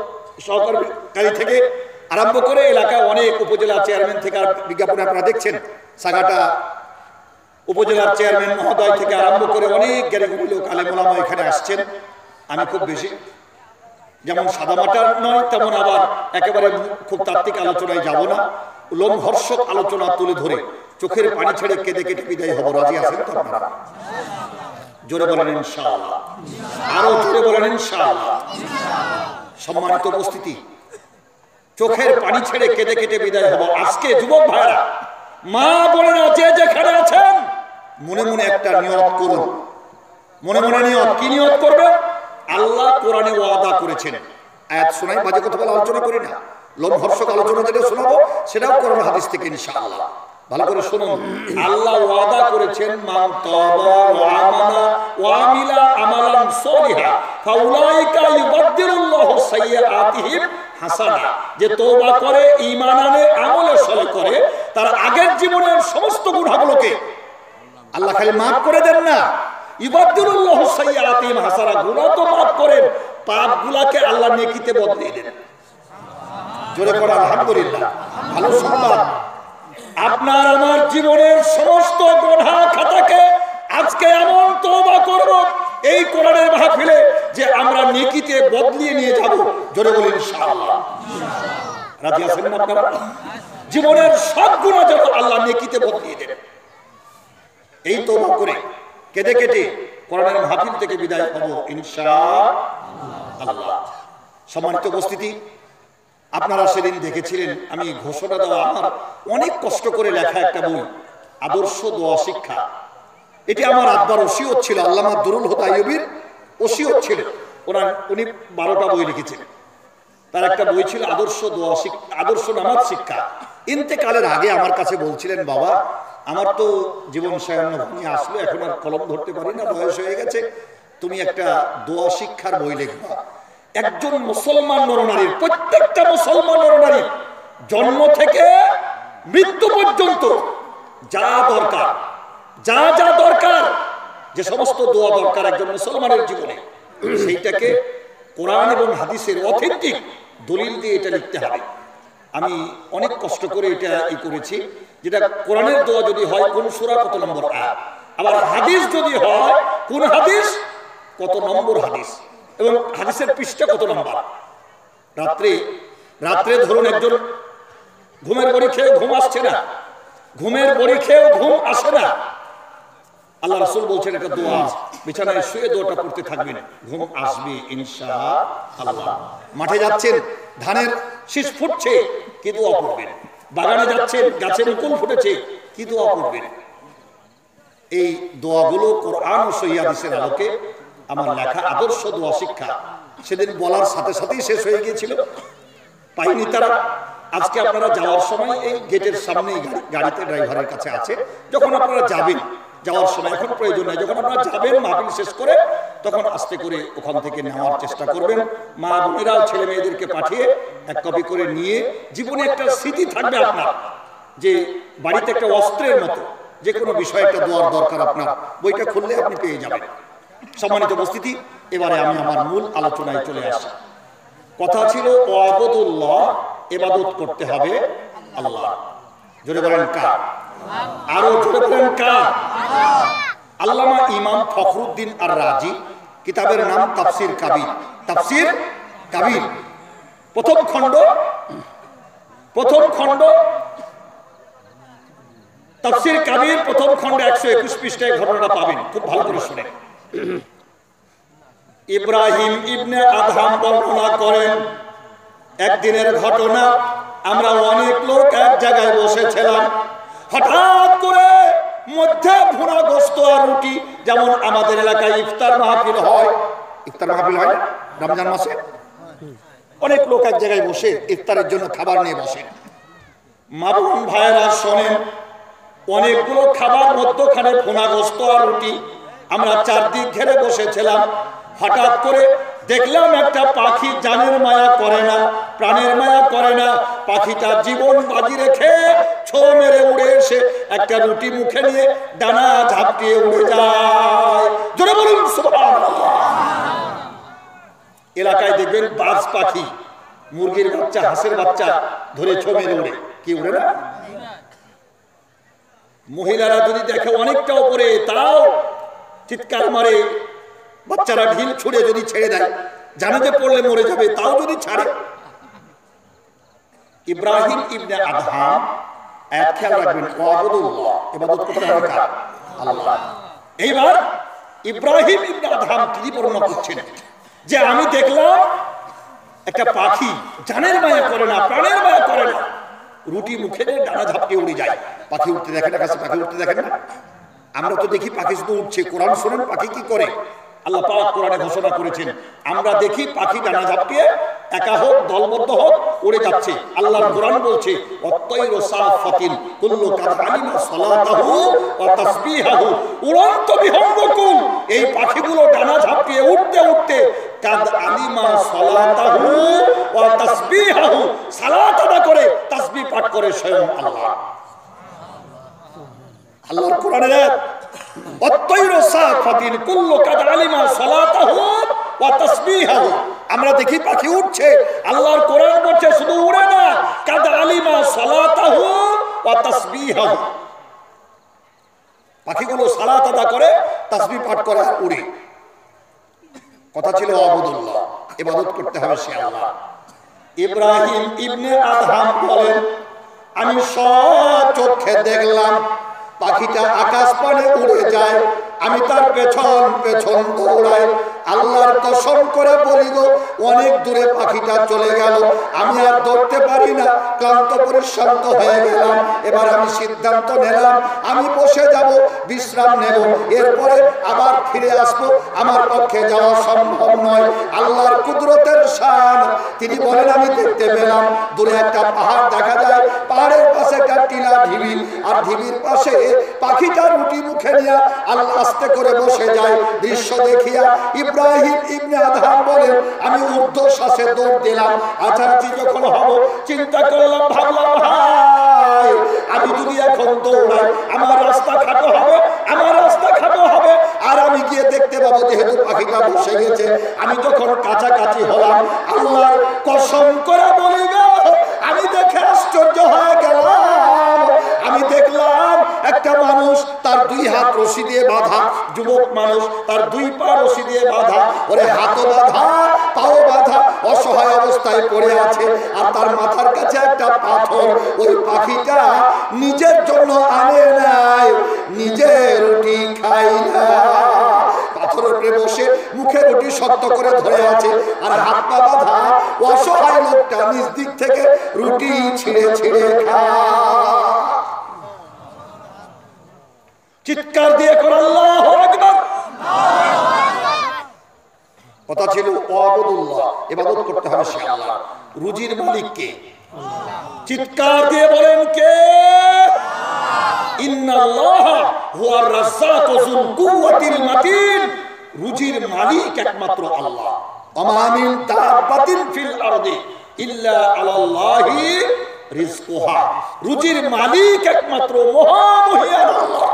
সহকারী থেকে আরম্ভ করে এলাকায় অনেক উপজেলা চেয়ারম্যান থেকে, আর বিজ্ঞাপনে আপনারা দেখছেন সাগাটা উপজেলার চেয়ারম্যান মহোদয় থেকে আরম্ভ করে অনেক জ্ঞানীগুলি লোক, আলেম ওলামা এখানে আসছেন। আমি খুব বেশি যেমন সাদামাটা নয়, তেমন আবার একেবারে খুব তাত্ত্বিক আলোচনায় যাব না। লোমহর্ষক আলোচনা তুলে ধরে চোখের পানি ছেড়ে কেঁদে কেটে বিদায় হব। রাজি আছেন তো আপনারা? জোরে বলেন ইনশাআল্লাহ। আরো জোরে বলেন ইনশাআল্লাহ। সম্মানিত উপস্থিতি, চোখের পানি ছেড়ে কেঁদে কেটে বিদায় হব। আজকে যুবক ভাইরা, মা বোনেরা, যে যেখানে আছেন, মনে মনে একটা নিয়ত করুন। মনে মনে নিয়ত। কি নিয়ত করবে? আল্লাহ কোরআনে ওয়াদা করেছেন। আয়াত শোনাই, বাজে কথা বলে আলোচনা করি না। লোমহর্ষক আলোচনা যেটা শোনাবো সেটাও কোরআন হাদিস থেকে ইনশাআল্লাহ। ভালো করে শুনুন। আল্লাহ ওয়াদা করেছেন, মান তাবা ওয়া আমানা ওয়া আমিলা আমালান সলিহা ফাউলাইকা ইউবাদদিলুল্লাহু সাইয়্যাতিহিম হাসানা। যে তওবা করে, ঈমান আনে, আমলে সালেহ করে, তার আগের জীবনের সমস্ত গুনাহগুলোকে আল্লাহ খালি মাফ করে দেন না, ইউবাদদিলুল্লাহু সাইয়্যাতিহিম হাসানা, গুনাহ তো মাফ করেন, পাপগুলোকে আল্লাহ নেকিতে বদলিয়ে দেন। জোরে করে আলহামদুলিল্লাহ। ভালো সংবাদ। আপনার আমার জীবনের সমস্ত গুনাহ খাতাকে আজকে এমন তওবা করব এই কোরআনের মাহফিলে যে আমরা নেকিতে বদলিয়ে নিয়ে যাব। জোরে বলেন ইনশাআল্লাহ। রাজি আছেন না আপনারা? জীবনের সব গুনাহ যত আল্লাহ নেকিতে বদলিয়ে দেন। এই তওবা করে কেটে কেটে কোরআনের মাহফিল থেকে বিদায় হব ইনশাআল্লাহ। সম্মানিত উপস্থিতি, আপনারা সেদিন দেখেছিলেন আমি ঘোষণা দেওয়া আমার অনেক কষ্ট করে লেখা একটা বই, আদর্শ দোয়া শিক্ষা। এটি আমার আব্বার ওসিয়ত ছিল, আল্লামা দুরুল হুদা আইয়ুবীর ওসিয়ত ছিল। উনি 12টা বই লিখেছেন। তার একটা বই ছিল আদর্শ দোয়া শিক্ষা, আদর্শ নামাজ শিক্ষা। ইন্তেকালের আগে আমার কাছে বলছিলেন, বাবা আমার তো জীবন সায়ান্ন ভাঙিয়ে আসলো, এখন আর কলম ধরতে পারি না, বয়স হয়ে গেছে, তুমি একটা দোয়া শিক্ষার বই লিখবা। একজন মুসলমান নরনারীর, প্রত্যেকটা মুসলমান নরনারীর জন্ম থেকে মৃত্যু পর্যন্ত যা দরকার, যা যা দরকার, যে সমস্ত দোয়া দরকার একজন মুসলমানের জীবনে, সেইটাকে কোরআন এবং হাদিসের অথেন্টিক দলিল দিয়ে এটা লিখতে হবে। আমি অনেক কষ্ট করে এটা করেছি, যেটা কোরআনের দোয়া যদি হয় কোন সূরা কত নম্বর আয়াত, আবার হাদিস যদি হয় কোন হাদিস কত নম্বর হাদিস, এবং হাদিসের পৃষ্ঠা কত নম্বর। রাত্রে রাত্রে ধরুন একজন ঘুমের বড়ি খেয়ে ঘুম আসছে না, ঘুমের বড়ি খেয়েও ঘুম আসে না, আল্লাহ রাসূল বলছেন একটা দোয়া, বিছানায় শুয়ে দোয়াটা পড়তে থাকবেন, ঘুম আসবে ইনশাআল্লাহ। মাঠে যাচ্ছেন, ধানের শীষ ফুটছে, কি দোয়া পড়বেন? বাগানে যাচ্ছেন, গাছে মুকুল ফুটেছে, কি দোয়া পড়বেন? এই দোয়াগুলো কোরআন ও সহিহ হাদিসের আলোকে আমার লেখা আদর্শ দোয়া শিক্ষা সেদিন বলার সাথে সাথেই শেষ হয়ে গিয়েছিল, পাইনি তারা। আজকে আপনারা যাওয়ার সময় এই গেটের সামনেই গাড়িতে ড্রাইভারের কাছে আছে, যখন আপনারা যাবেন, যাওয়ার সময় এখন প্রয়োজন নাই, যখন আপনারা যাবেন মাহফিল শেষ করে তখন আস্তে করে ওখান থেকে নেওয়ার চেষ্টা করবেন। মা বোনেরাও ছেলে মেয়েদেরকে পাঠিয়ে এক কপি করে নিয়ে, জীবনে একটা স্মৃতি থাকবে আপনার, যে বাড়িতে একটা অস্ত্রের মতো যে কোনো বিষয়ে একটা দোয়ার দরকার আপনার, বইটা খুললে আপনি পেয়ে যাবেন। সম্মানিত উপস্থিতি, এবারে আমি আমার মূল আলোচনায় চলে আসি। কথা ছিল ওয়াবুদুল্লাহ, ইবাদত করতে হবে আল্লাহ। জোরে বলেন কার? আরো জোরে বলেন কার? আল্লামা ইমাম ফখরুদ্দিন আর রাজি, কিতাবের নাম তাফসির কাবির। তাফসির কাবির প্রথম খণ্ড তাফসির কাবির প্রথম খণ্ডে 121 পৃষ্ঠায় ঘটনাটা পাবেন, খুব ভালো করে শুনে। ইব্রাহিম ইবনে আদহাম বর্ণনা করেন, একদিনের ঘটনা, আমরা অনেক লোক এক জায়গায় বসেছিলাম, হঠাৎ করে মধ্যে ভুনা গোস্ত আর রুটি, যেমন আমাদের এলাকায় ইফতার মাহফিল হয়, ইফতার মাহফিল হয় রমজান মাসে, অনেক লোক এক জায়গায় বসে ইফতারের জন্য খাবার নিয়ে বসে। মা বোন ভাইয়েরা শোনেন, অনেকগুলো খাবার মধ্যখানে ভুনা গোস্ত আর রুটি, আমরা চারদিক ঘেরে বসেছিলাম। হঠাৎ করে দেখলাম একটা পাখি জানের মায়া করে না, প্রাণের মায়া করে না, পাখিটা জীবন বাজি রেখে ছো মেরে উড়ে এসে একটা রুটি মুখে নিয়ে ডানা ঝাপটিয়ে উড়ে যায়। জোরে বলুন সুবহানাল্লাহ। এলাকায় দেখবেন বাজ পাখি, মুরগির বাচ্চা, হাঁসের বাচ্চা ধরে ছো মেরে উড়ে, কি উড়ে না? মহিলারা যদি দেখে অনেকটা উপরে, তাও চিৎকার মারে, বাচ্চারা ঢিল ছুড়ে যদি ছেড়ে দেয়, জানে যে পড়লে মরে যাবে, তাও যদি ছাড়ে। ইব্রাহিম ইবনে আদহাম, এক খেয়াল রাখবেন, ওয়াবুদুল্লাহ, ইবাদত করতে হবে কার? আল্লাহ। এইবার ইব্রাহিম ইবনে আদহাম তিনি বর্ণনা করছেন যে আমি দেখলাম একটা পাখি জানের মায়া করে না, প্রাণের মায়া করে না, রুটি মুখে নিয়ে ডানা ঝাপটিয়ে উড়ে যায়। পাখি উঠতে দেখেন না, কাছে পাখি উঠতে দেখেন না? আমরা তো দেখি পাখি শুধু উঠছে, কোরআন শোনেন পাখি কি করে? আল্লাহ পাক কোরআনে ঘোষণা করেছেন, আমরা দেখি পাখি ডানা ঝাপটিয়ে একা হোক দলবদ্ধ হোক উড়ে যাচ্ছে। আল্লাহর কোরআন বলছে ওয়াত-তায়রু সাফাতিন কুল্লু কাদ আলিমা সালাতাহু ওয়া তাসবিহাহু, উড়ন্ত বিহঙ্গকুল, এই পাখিগুলো ডানা ঝাপটিয়ে উঠতে উঠতে কাদ আলিমা সালাতাহু ওয়া তাসবিহাহু, সালাত আদা করে, তাসবিহ পাঠ করে স্বয়ং আল্লাহ। আল্লাহর কোরআনের আয়াত, ওয়াত-তায়রু সাফাতিন কুল্লু কাদ আলিমা সালাতাহু ওয়া তাসবিহাহু, আমরা দেখি পাখি উঠছে। আল্লাহর কোরআন বলছে শুধু উড়ে না, কাদ আলিমা সালাতাহু ওয়া তাসবিহাহু, পাখিগুলো সালাত আদা করে, তাসবিহ পাঠ করে আর উড়ে। কথা ছিল আবুদুল্লাহ, ইবাদত করতে হবে সে আল্লাহ। ইব্রাহিম ইবনে আদহাম বলেন, আমি সচক্ষে দেখলাম পাখিটা আকাশ পানে উড়ে যায়, আমি তার পেছন পেছন দৌড়াই। আল্লাহর কসম করে বলি গো, অনেক দূরে পাখিটা চলে গেল, আমি আর দৌড়তে পারি না, ক্লান্ত পরিশ্রান্ত হয়ে গেলাম। এবার আমি সিদ্ধান্ত নিলাম আমি বসে যাব, বিশ্রাম নেব, এরপরে আবার ফিরে আসবো। আমার পক্ষে যাওয়া সম্ভব নয়। আল্লাহর কুদরতের শান, তিনি বলেন আমি দেখতে পেলাম দূরে একটা পাহাড় দেখা যায়, পাহাড়ের পাশে একটা টিলা ঢিবি, আর ঢিবির পাশে পাখিটা রুটি মুখে নিয়ে আল্লাহ আস্তে করে বসে যায়। দৃশ্য দেখিয়া ইব্রাহিম ইবনে আদহাম বলেন, আমি ঊর্ধ্বশ্বাসে দৌড় দিলাম। আচার্য যখন হব চিন্তা করলাম, ভাবলাম ভাই আমি যদি এখন দৌড়াই আমার রাস্তা খাটো হবে, আমার রাস্তা খাটো হবে, আর আমি গিয়ে দেখতে পাবো যেহেতু পাখিটা বসে গেছে। আমি যখন কাছাকাছি হলাম, আল্লাহর কসম করে বলি গো, আমি দেখে আশ্চর্য হয়ে গেলাম। আমি দেখলাম একটা মানুষ, তার দুই হাত রশি দিয়ে বাঁধা, যুবক মানুষ, তার দুই পা রশি দিয়ে বাঁধা, ওরে হাতও বাঁধা, পাও বাঁধা, অসহায় অবস্থায় পড়ে আছে আর তার মাথার কাছে একটা পাথর। ওই পাখিটা নিজের জন্য আনে নাই, নিজে রুটি খাই না, পাথরের উপরে বসে মুখে রুটি শক্ত করে ধরে আছে আর হাত পা বাঁধা অসহায় লোকটা নিজ দিক থেকে রুটি ছিঁড়ে ছিঁড়ে খায়। চিৎকার দিয়ে করে আল্লাহু আকবার। কথা ছিল ওয়াবুদুল্লাহ, ইবাদত করতে হবে সে আল্লাহ। রুজির মালিক কে? চিৎকার দিয়ে বলেন কে? ইন্নাল্লাহা হুয়ার রাজ্জাকু যুল কুওয়াতিল মাতিন। রুজির মালিক একমাত্র আল্লাহ। ওমা মিন দাব্বাতিন ফিল আরদি ইল্লা আলাল্লাহি রিজকুহা। রুজির মালিক একমাত্র মহামহিয়ান আল্লাহ।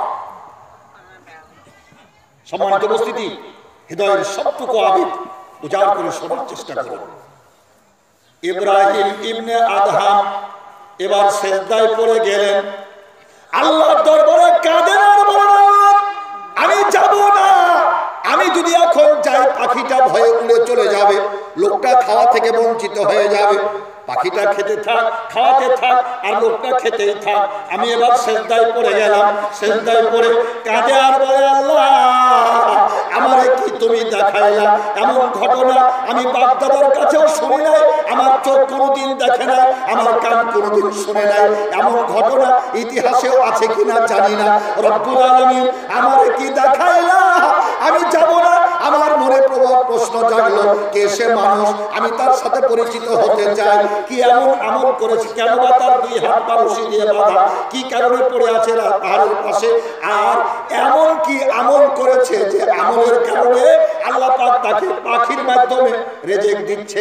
সম্মানিত উপস্থিতি, হৃদয়ের সবটুকু আবেগ উজাড় করে শোনার চেষ্টা করুন। ইব্রাহিম ইবনে আদহাম এবার সিজদায় পড়ে গেলেন, আল্লাহর দরবারে কাঁদেন আর বলেন, আমি যাব না। আমি যদি এখন যাই পাখিটা ভয়ে উড়ে চলে যাবে, লোকটা খাওয়া থেকে বঞ্চিত হয়ে যাবে। পাখিটা খেতে থাক, খাওয়াতে থাক, আর লোকটা খেতেই থাক। আমি এবার সিজদায় পড়ে গেলাম। সিজদায় পড়ে কাঁদে আর বলে, আল্লাহ আমারে কি তুমি দেখাইলা? এমন ঘটনা আমি বাপ দাদার কাছেও শুনি নাই, আমার চোখ কোনোদিন দেখে নাই, আমার কান কোনোদিন শুনে নাই। এমন ঘটনা ইতিহাসেও আছে কিনা জানি না। রব্বুল আলামিন আমারে কি দেখাইলা? আমি যাব না। আমার মনে প্রবল প্রশ্ন জাগলো, কে সে মানুষ? আমি তার সাথে পরিচিত হতে চাই। কি এমন আমল করেছে? কেন বা তার দুই হাত পা রশি দিয়ে বাঁধা? কি কারণে পড়ে আছে পাহাড়ের পাশে? আর এমন কি আমল করেছে যে আমলের কারণে আল্লাহ পাক তাকে পাখির মাধ্যমে রিজিক দিচ্ছে?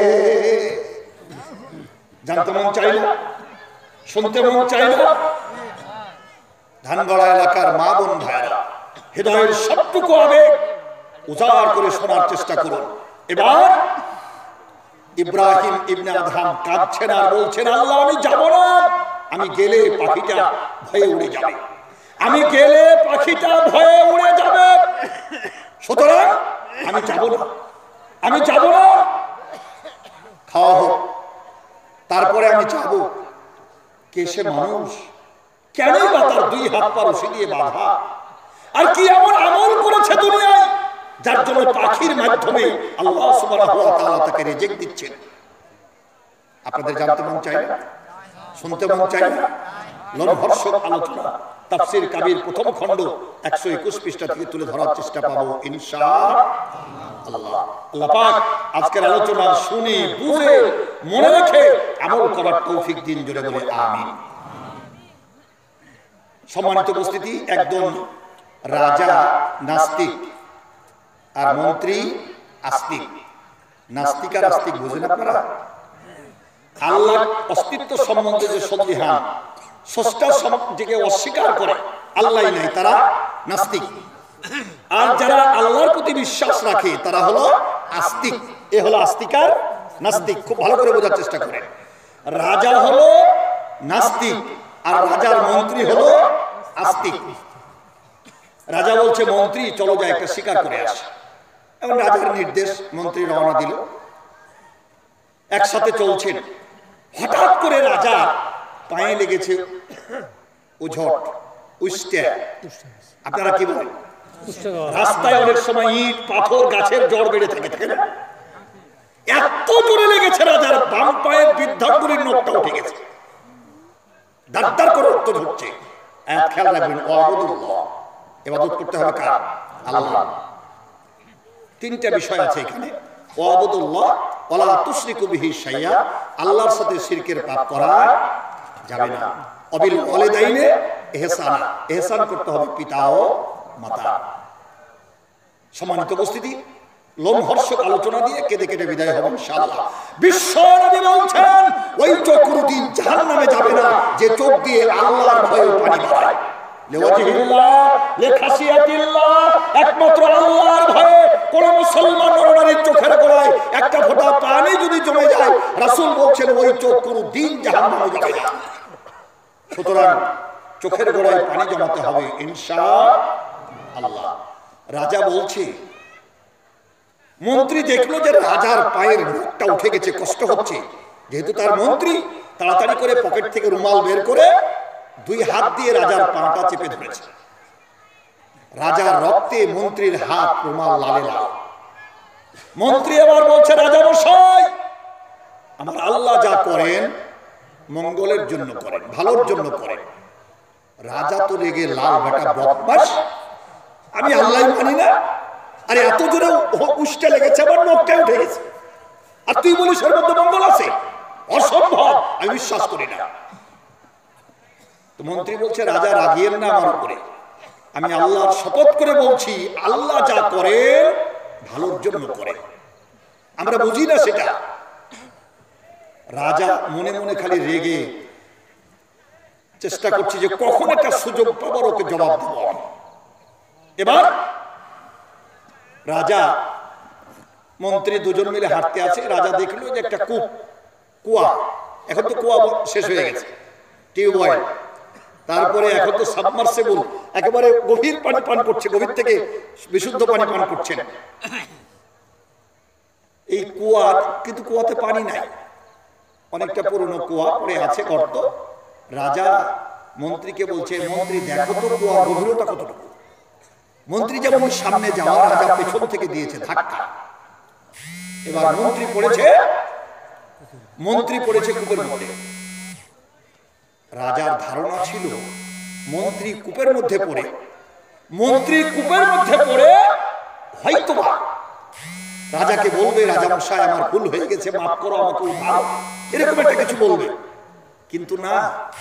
জানতে মন চাই না? শুনতে মন চাই না? ধানগড়া এলাকার মা বোন ভাইরা, হৃদয়ের সবটুকু আবেগ উজাড় করে শোনার চেষ্টা করুন। এবার ইব্রাহিম ইবনে আদহাম কাঁদছেন আর বলছেন, আল্লাহ আমি যাব না। আমি গেলে পাখিটা ভয়ে উড়ে যাবে, আমি গেলে পাখিটা ভয়ে উড়ে যাবে, সুতরাং আমি যাব না, আমি যাব না। খাওয়া হোক, তারপরে আমি যাব। কে সে মানুষ? কেনই বা তার দুই হাত পা রশি দিয়ে বাঁধা? আর কি এমন আমল করেছে দুনিয়ায় যার জন্য পাখির মাধ্যমে আল্লাহ সুবহানাহু ওয়া তাআলা তাকে রিজিক দিচ্ছেন? আপনাদের জানতে মন চাই না? শুনতে মন চাই না? লোমহর্ষক আলোচনা তাফসীর কাবীর প্রথম খণ্ড 121 পৃষ্ঠা থেকে তুলে ধরার চেষ্টা পাবো ইনশাআল্লাহ। আল্লাহ পাক আজকের আলোচনা শুনে বুঝে মনে রেখে আমল করার তৌফিক দিন। জোরে বলে আমিন। সম্মানিত উপস্থিতি, একজন রাজা নাস্তিক আর মন্ত্রী আস্তিক। নাস্তিক আর আস্তিক বুঝেন আপনারা? আল্লাহ অস্তিত্ব সম্বন্ধে যে সন্দিহান, স্রষ্টার সম্পর্কে অস্বীকার করে, আল্লাহ নাই, তারা নাস্তিক। আর যারা আল্লাহর প্রতি বিশ্বাস রাখে তারা হলো আস্তিক। এ হলো আস্তিক আর নাস্তিক। খুব ভালো করে বোঝার চেষ্টা করেন। রাজা হলো নাস্তিক আর রাজার মন্ত্রী হলো আস্তিক। রাজা বলছে, মন্ত্রী চলো যাই একটা শিকার করে আসে। এবং রাজার নির্দেশ, মন্ত্রী রওনা দিল। একসাথে চলছেন, হঠাৎ করে রাজা পায়ে লেগেছে উঝট, উষ্টে। আপনারা কি বলেন? রাস্তায় অনেক সময় ইট পাথর গাছের জড় বেড়ে থাকে, তাই না? এত জোরে লেগেছে রাজার বাম পায়ের বৃদ্ধাঙ্গুলির নখটা উঠে গেছে, দাঁড় করে রক্ত ঝরছে। খেয়াল রাখবেন, ওয়াবুদুল্লাহ, ইবাদত করতে হবে কার? আল্লাহ। তিনটা বিষয় আছে এখানে। ওয়াবুদুল্লাহ ওয়ালা তুশরিকু বিহি শাইআ, আল্লাহর সাথে শিরকের পাপ করা যাবে না। অবিল ওয়ালিদাইনে ইহসানা, ইহসান করতে হবে পিতা ও মাতা। সম্মানিত উপস্থিতি, লোমহর্ষক আলোচনা দিয়ে কেঁদে কেটে বিদায় হবে ইনশাআল্লাহ। বিশ্ব নবী বলছেন, ওই চোখ কোনদিন জাহান্নামে যাবে না যে চোখ দিয়ে আল্লাহর ভয়ে পানি পড়ে। একমাত্র আল্লাহর ভয়ে কোন মুসলমান নরনারীর চোখের গোড়ায় একটা ফোঁটা পানি যদি জমে যায়, রাসূল বলছেন ওই চোখ কোনদিন জাহান্নামে যাবে না। সুতরাং চোখের গোড়ায় পানি জমাতে হবে ইনশাআল্লাহ। রাজা বলছে, মন্ত্রী দেখলো যে রাজার পায়ের নখটা উঠে গেছে, কষ্ট হচ্ছে, যেহেতু তার মন্ত্রী তাড়াতাড়ি করে পকেট থেকে রুমাল বের করে 2 হাত দিয়ে রাজার পাটা চেপে ধরেছে। রাজার রক্তে মন্ত্রীর হাত রুমাল লালে লাল। মন্ত্রী এবার বলছে, রাজা মশাই, আমার আল্লাহ যা করেন মঙ্গলের জন্য করেন, ভালোর জন্য করেন। রাজা তো রেগে লাল, বেটা বদমাশ, আমি আল্লাহ মানি না, আরে এত জোরে উষ্টা লেগেছে, আমার নখটা উঠে গেছে, আর তুই বলিস এর মধ্যে মঙ্গল আছে? অসম্ভব, আমি বিশ্বাস করি না। তো মন্ত্রী বলছে, রাজা রাগিয়েন না আমার উপরে, আমি আল্লাহর শপথ করে বলছি, আল্লাহ যা করেন ভালোর জন্য করেন, আমরা বুঝি না সেটা। রাজা মনে মনে খালি রেগে চেষ্টা করছি যে কখন একটা সুযোগ পাবার ওকে জবাব দেব। এবার রাজা মন্ত্রী দুজন মিলে হাঁটতে আছে। রাজা দেখলো যে একটা কুয়া, এখন তো কুয়া শেষ হয়ে গেছে, টিউবওয়েল, তারপরে এখন তো সাবমার্সিবল, একেবারে গভীর পানি পান করছে, গভীর থেকে বিশুদ্ধ পানি পান করছেন। এই কুয়া, কিন্তু কুয়াতে পানি নাই, অনেকটা পুরনো কুয়া পড়ে আছে, গর্ত। রাজা মন্ত্রীকে বলছে, মন্ত্রী দেখো তো কুয়ার গভীরতা কতটুকু। মন্ত্রী যেমন সামনে যাওয়া, রাজা পেছন থেকে দিয়েছে ধাক্কা। এবার মন্ত্রী পড়েছে কূপের মধ্যে। রাজার ধারণা ছিল মন্ত্রী কূপের মধ্যে পড়ে হয়তো রাজাকে বলবে, রাজা মশাই আমার ভুল হয়ে গেছে, মাফ করো, আমাকে উঠাও, এরকম একটা কিছু বলবে। কিন্তু না,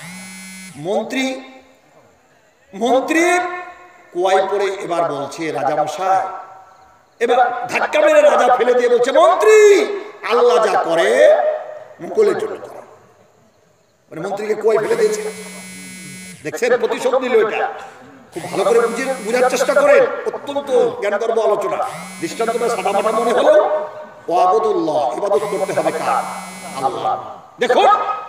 মন্ত্রী কুয়ায় পড়ে এবার বলছে, রাজা মশাই, এবার ধাক্কা মেরে রাজা ফেলে দিয়ে বলছে, মন্ত্রী, আল্লাহ যা করে মঙ্গলের জন্য করে। মানে মন্ত্রীকে কুয়ায় ফেলে দিয়েছে। দেখছেন, প্রতিশোধ নিল। এটা খুব ভালো করে বুঝার চেষ্টা করেন, অত্যন্ত জ্ঞানগর্ভ আলোচনা। দৃষ্টান্তটা সাদামাটা মনে হলেও ওয়াবুদুল্লাহ, ইবাদত করতে হবে কার? আল্লাহ। দেখুন,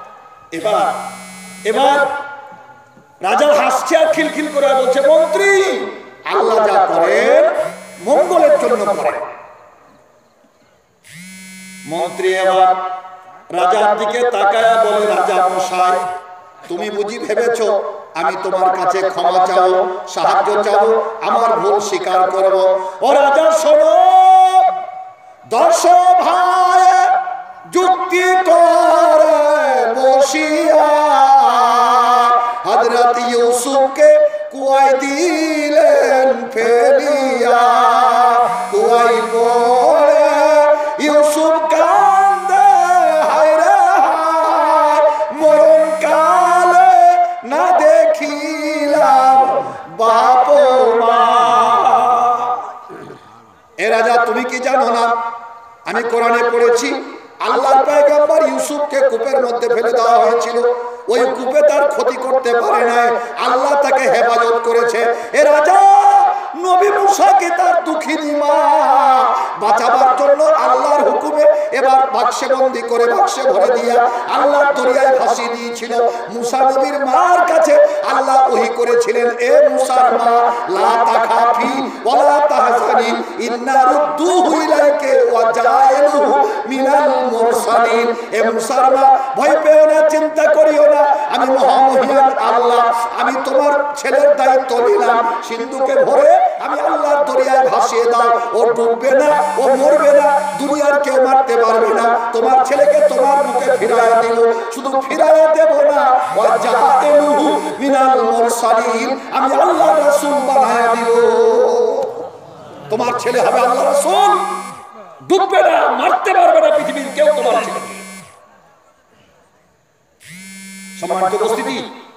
এবার রাজা হাসছে আর খিলখিল করে বলছে, মন্ত্রী, আল্লাহ যা করেন মঙ্গলের জন্য করেন। মন্ত্রী এবার রাজার দিকে তাকায়া বলে, রাজা মশাই, তুমি বুঝি ভেবেছো আমি তোমার কাছে ক্ষমা চাও, সাহায্য চাও, আমার ভুল স্বীকার করব? ও রাজা শোনো, 10 ভাই যুক্তি করে বসিয়া হযরত ইউসুফকে কুয়ায় দিলেন ফেলিয়া। কুয়ায় পড়ে ইউসুফ কান্দে, হায় রে হায়, মরণ কালে না দেখিলাম বাপ মা। এ রাজা, তুমি কি জানো না, আমি কোরআনে পড়েছি আল্লাহর পয়গম্বর ইউসুফকে কূপের মধ্যে ফেলে দেওয়া হয়েছিল, ওই কূপে তার ক্ষতি করতে পারে নাই, আল্লাহ তাকে হেফাজত করেছে। এ রাজা, নবী মুসাকে তার দুঃখিনী মা বাঁচাবার জন্য আল্লাহর হুকুমে এবার বাক্সে বন্দী করে বাক্সে ভরে দিয়া আল্লাহর দরিয়ায় ভাসিয়ে দিয়েছিল। মুসা নবীর মার কাছে আল্লাহ ওহী করেছিলেন, এ মুসার মা, লা তাখাফি ওয়ালা তাহজানি ইন্না রুদ্দুহু ইলাইকা ওয়া জাইলুহু মিনাল মুরসালিন। এ মুসার মা, ভয় পেও না, চিন্তা করিও না, আমি মহামহিয়ান আল্লাহ, আমি তোমার ছেলের দায়িত্ব নিলাম, সিন্ধুকে ভরে আমি আল্লাহর দরিয়ায় ভাসিয়ে দাও, ও ডুববে না, ও মরবে না, দুনিয়ার কেউ মারতে পারবে না, তোমার ছেলেকে তোমার মুখে ফিরাইয়া দিল, শুধু ফিরাইয়া দেব না, ওয়া জাইলুহু মিনাল মুরসালিন, আমি আল্লাহর রাসূল বানায়া দিব। তোমার ছেলে হবে আল্লাহর রাসূল, ডুববে না, মারতে পারবে না পৃথিবীর কেউ তোমার ছেলেকে। সম্মানিত উপস্থিতি,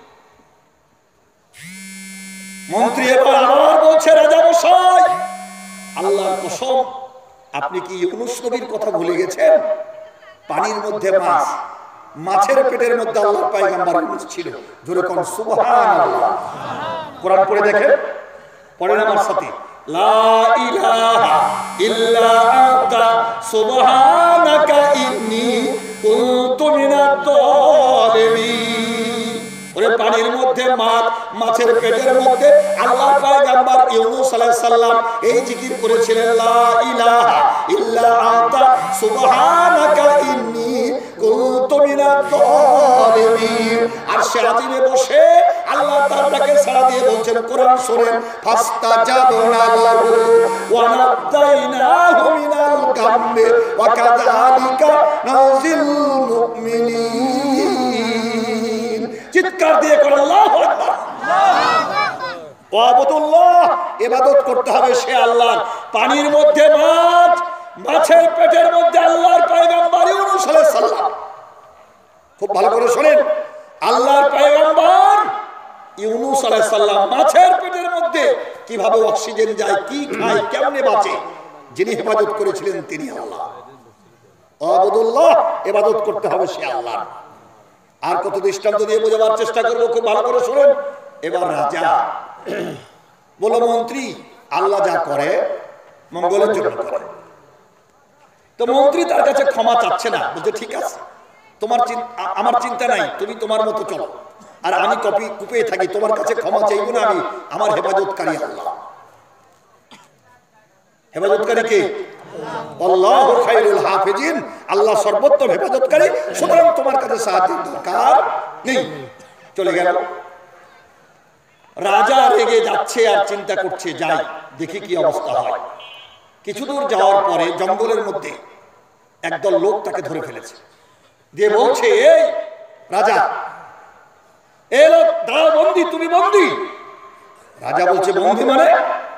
মন্ত্রী এবার আবার বলছে, রাজা মশাই, আল্লাহর কসম, আপনি কি ইউনূস নবীর কথা ভুলে গেছেন? পানির মধ্যে মাছ, মাছের পেটের মধ্যে আল্লাহর পয়গম্বর ইউনূস ছিল। জোরে কোন সুবহানাল্লাহ। কোরআন পড়ে দেখেন, পড়েন আমার সাথে, লা ইলাহা ইল্লা আনতা সুবহানাকা ইন্নী কুনতু মিনাজ জালিমিন। ওরে পানির মধ্যে মাছ, মাছের পেটের মধ্যে আল্লাহর পয়গম্বর ইউনূস আলাইহিস সালাম এই জিকির করেছিলেন, লা ইলাহা ইল্লা আনতা সুবহানাকা ইন্নী কুনতু মিনাজ জালিমিন। আরশে আজিমে বসে আল্লাহ তার ডাকে সাড়া দিয়ে বলছেন, কোরআন শোনেন, ফাস্তাজাবনা লাহু ওয়া নাদাইনাহু মিনাল গাম্মি ওয়া কাযালিকা নাযিল মুমিনিন। চিৎকার দিয়ে কোন আল্লাহু আকবার। ওয়াবুদুল্লাহ, ইবাদত করতে হবে সে আল্লাহর। পানির মধ্যে মাছ, মাছের পেটের মধ্যে আল্লাহর পয়গম্বর ইউনূস আলাইহিস সালাম। খুব ভালো করে শুনেন, আল্লাহর পয়গম্বর ইউনূস আলাইহিস সালাম মাছের পেটের মধ্যে কিভাবে অক্সিজেন যায়, কি খায়, কেমনে বাঁচে, যিনি হেফাজত করেছিলেন তিনি আল্লাহ। ওয়াবুদুল্লাহ, ইবাদত করতে হবে সে আল্লাহর। আর কত দৃষ্টান্ত দিয়ে বোঝাবার চেষ্টা করব, খুব ভালো করে শুনেন। এবার রাজা বলো, মন্ত্রী আল্লাহ যা করে মঙ্গলের জন্য করে। তো মন্ত্রী তার কাছে ক্ষমা চাচ্ছে না, বলছে ঠিক আছে, তোমার আমার চিন্তা নাই, তুমি তোমার মতো চলো, আর আমি কুপে থাকি, তোমার কাছে ক্ষমা চাইব না আমি, আমার হেফাজতকারী আল্লাহ। হেফাজতকারী কে? আল্লাহু খায়রুল হাফিজিন, আল্লাহ সর্বোত্তম হেফাজতকারী, সুতরাং তোমার কাছে সাহায্যের দরকার নেই। চলে গেল। রাজা রেগে যাচ্ছে আর চিন্তা করছে, যাই দেখি কি অবস্থা হয়। কিছু দূর যাওয়ার পরে জঙ্গলের মধ্যে একদল লোক তাকে ধরে ফেলেছে, দিয়ে বলছে, এই রাজা, এই লোক দাও, বন্দী, তুমি বন্দী। রাজা বলছে, বন্দী মানে?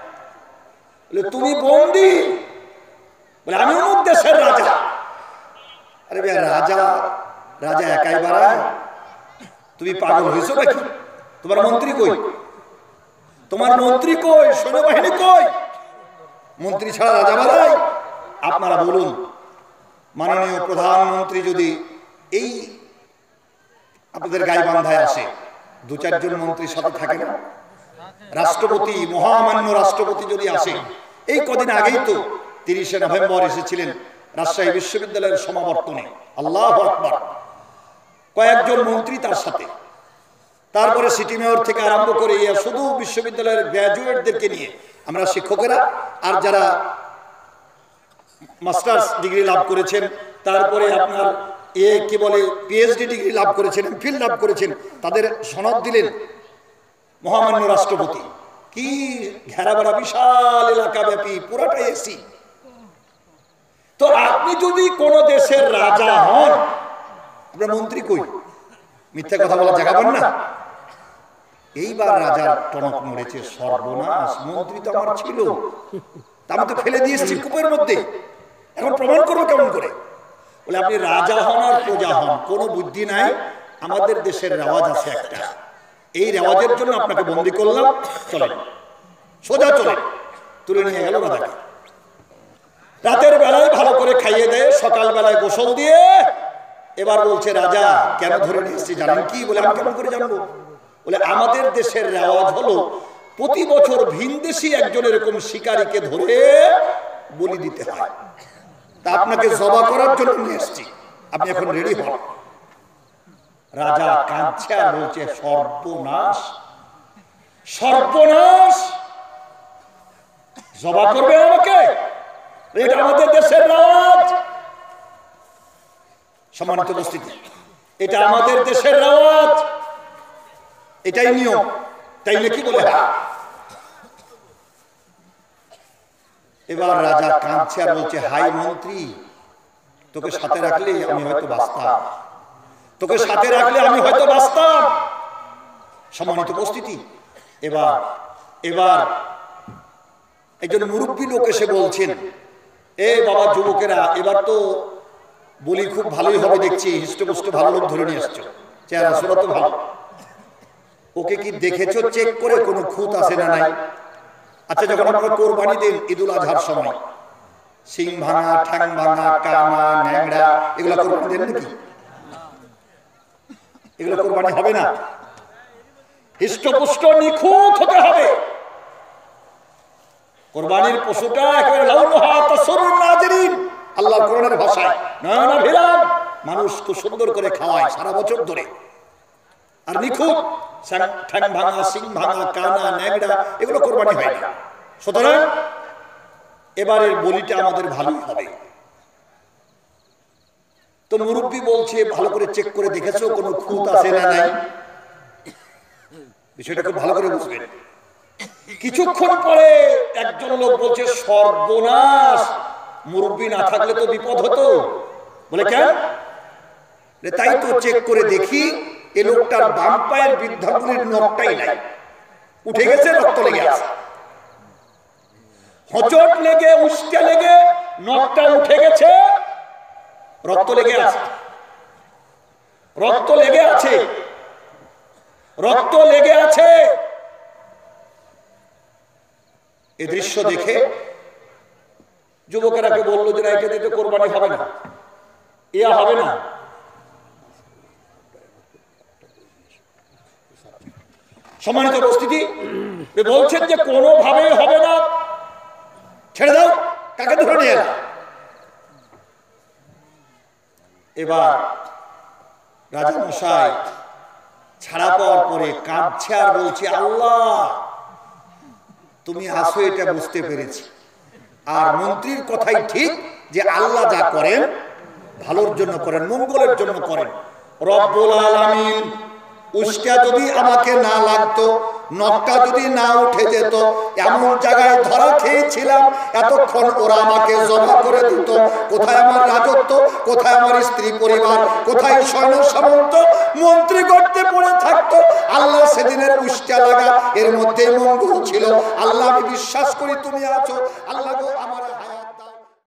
তুমি বন্দী? বলে আমি অমুক দেশের রাজা। আরে ভাই, রাজা রাজা একাই বাড়ায়? তুমি পাগল হয়েছো নাকি? তোমার মন্ত্রী কই? তোমার মন্ত্রী কই? সৈন্যবাহিনী কই? মন্ত্রী ছাড়া রাজা বাড়ায়? আপনারা বলুন, মাননীয় প্রধানমন্ত্রী যদি এই আপনাদের গাইবান্ধায় আসে, দু চারজন মন্ত্রী সাথে থাকে না? রাষ্ট্রপতি, মহামান্য রাষ্ট্রপতি যদি আসে, এই কদিন আগেই তো 30শে নভেম্বর এসেছিলেন রাজশাহী বিশ্ববিদ্যালয়ের সমাবর্তনে, আল্লাহু আকবার, কয়েকজন মন্ত্রী তার সাথে। তারপরে সিটি মেয়র থেকে আরম্ভ করে শুধু বিশ্ববিদ্যালয়ের গ্র্যাজুয়েটদেরকে নিয়ে আমরা শিক্ষকেরা আর যারা মাস্টার্স ডিগ্রি লাভ করেছেন, তারপরে আপনার কি বলে পিএইচডি ডিগ্রি লাভ করেছেন, এমফিল লাভ করেছেন, তাদের সনদ দিলেন মহামান্য রাষ্ট্রপতি। কি ঘেরাবেড়া, বিশাল এলাকা ব্যাপী, পুরাটাই এসি। তো আপনি যদি কোন দেশের রাজা হন, আপনার মন্ত্রী কই? মিথ্যা কথা বলা জায়গা পান না। এইবার রাজার টনক নড়েছে, সর্বনাশ, মন্ত্রী তো আমার ছিল, তা আমি তো ফেলে দিয়েছি কূপের মধ্যে, এখন প্রমাণ করবো কেমন করে? বলে আপনি রাজা হন আর প্রজা হন, কোনো বুদ্ধি নাই। আমাদের দেশের রেওয়াজ আছে একটা, এই রেওয়াজের জন্য আপনাকে বন্দী করলাম, চলেন, সোজা চলেন। তুলে নিয়ে গেল রাজাকে। রাতের বেলায় ভালো করে খাইয়ে দেয়, সকাল বেলায় গোসল দিয়ে এবার বলছে, রাজা কেন ধরে নিয়ে এসেছি জানেন কি? বলে আমি কেমন করে জানবো? বলে আমাদের দেশের রেওয়াজ হলো প্রতি বছর ভিনদেশী একজন এরকম শিকারীকে ধরে বলি দিতে হয়, তা আপনাকে জবা করার জন্য নিয়ে এসেছি, আপনি এখন রেডি হন। রাজা কাঁদছে আর বলছে, সর্বনাশ, সর্বনাশ, জবা করবে আমাকে? এটা আমাদের দেশের রেওয়াজ। সম্মানিত উপস্থিতি, এটা আমাদের দেশের রেওয়াজ, এটাই নিয়ম, তাই নাকি? বলে এবার রাজা কাঁদছে আর বলছে, হাই মন্ত্রী, তোকে সাথে রাখলে আমি হয়তো বাঁচতাম, তোকে সাথে রাখলে আমি হয়তো বাঁচতাম। সম্মানিত উপস্থিতি, এবার একজন মুরব্বী লোক এসে বলছেন, এ বাবা যুবকেরা, এবার তো বলি খুব ভালোই হবে দেখছি, হৃষ্টপুষ্ট ভালো লোক ধরে নিয়ে আসছো, চেহারা সুরত ভালো, ওকে কি দেখেছো চেক করে কোনো খুঁত আছে না নাই? আচ্ছা, যখন আপনারা কোরবানি দেন ঈদুল আজহার সময়, সিং ভাঙা, ঠ্যাং ভাঙা, কানা, ন্যাংড়া, এগুলো কোরবানি দেন নাকি? এগুলো কোরবানি হবে না, হৃষ্টপুষ্ট নিখুঁত হতে হবে। কোরবানির পশুটা একেবারে লাউনুহা তাসরুন নাজিরিন, আল্লাহর কোরআনের ভাষায় নয়নাভিরাম, মানুষ খুব সুন্দর করে খাওয়ায় সারা বছর ধরে, আর নিখুঁত, ঠ্যাং ভাঙা, সিং ভাঙা, কানা, ন্যাংড়া, এগুলো কোরবানি হয় না। সুতরাং এবারের বলিটা আমাদের ভালোই হবে। তো মুরব্বী বলছে ভালো করে চেক করে দেখেছো কোনো খুঁত আছে না নাই? বিষয়টা খুব ভালো করে বুঝবেন। কিছুক্ষণ পরে একজন লোক বলছে সর্বনাশ, মুরব্বী না থাকলে তো বিপদ হতো। বলে কেন? তাই তো চেক করে দেখি এই লোকটার বাম পায়ের বৃদ্ধাঙ্গুলির নখটাই নাই, উঠে গেছে, রক্ত লেগে আছে। হোঁচট লেগে উস্কে লেগে নখটা উঠে গেছে, রক্ত লেগে আছে, রক্ত লেগে আছে, রক্ত লেগে আছে। এই দৃশ্য দেখে যুবকেরাকে বললো যে এটা দিতে কোরবানি হবে না, ইয়া হবে না। সম্মানিত উপস্থিতি, বলছেন যে কোনোভাবেই হবে না, ছেড়ে দাও, কাকে ধরে নিয়ে এলা। এবার রাজা মশাই ছাড়া পাওয়ার পরে কাঁদছে আর বলছে, আল্লাহ তুমি আসো, এটা বুঝতে পেরেছি। আর মন্ত্রীর কথাই ঠিক যে আল্লাহ যা করেন ভালোর জন্য করেন, মঙ্গলের জন্য করেন। রব্বুল আলামিন উস্কা যদি আমাকে না লাগতো, নখটা যদি না উঠে যেত, এমন জায়গায় ধরা খেয়েছিলাম, এতক্ষণ ওরা আমাকে জমা করে দিত। কোথায় আমার রাজত্ব, কোথায় আমার স্ত্রী পরিবার, কোথায় সৈন্য সামন্ত মন্ত্রী গর্তে পড়ে থাকতো। আল্লাহ সেদিনের উস্কা লাগা এর মধ্যে মঙ্গল ছিল। আল্লাহ আমি বিশ্বাস করি তুমি আছো। আল্লাহ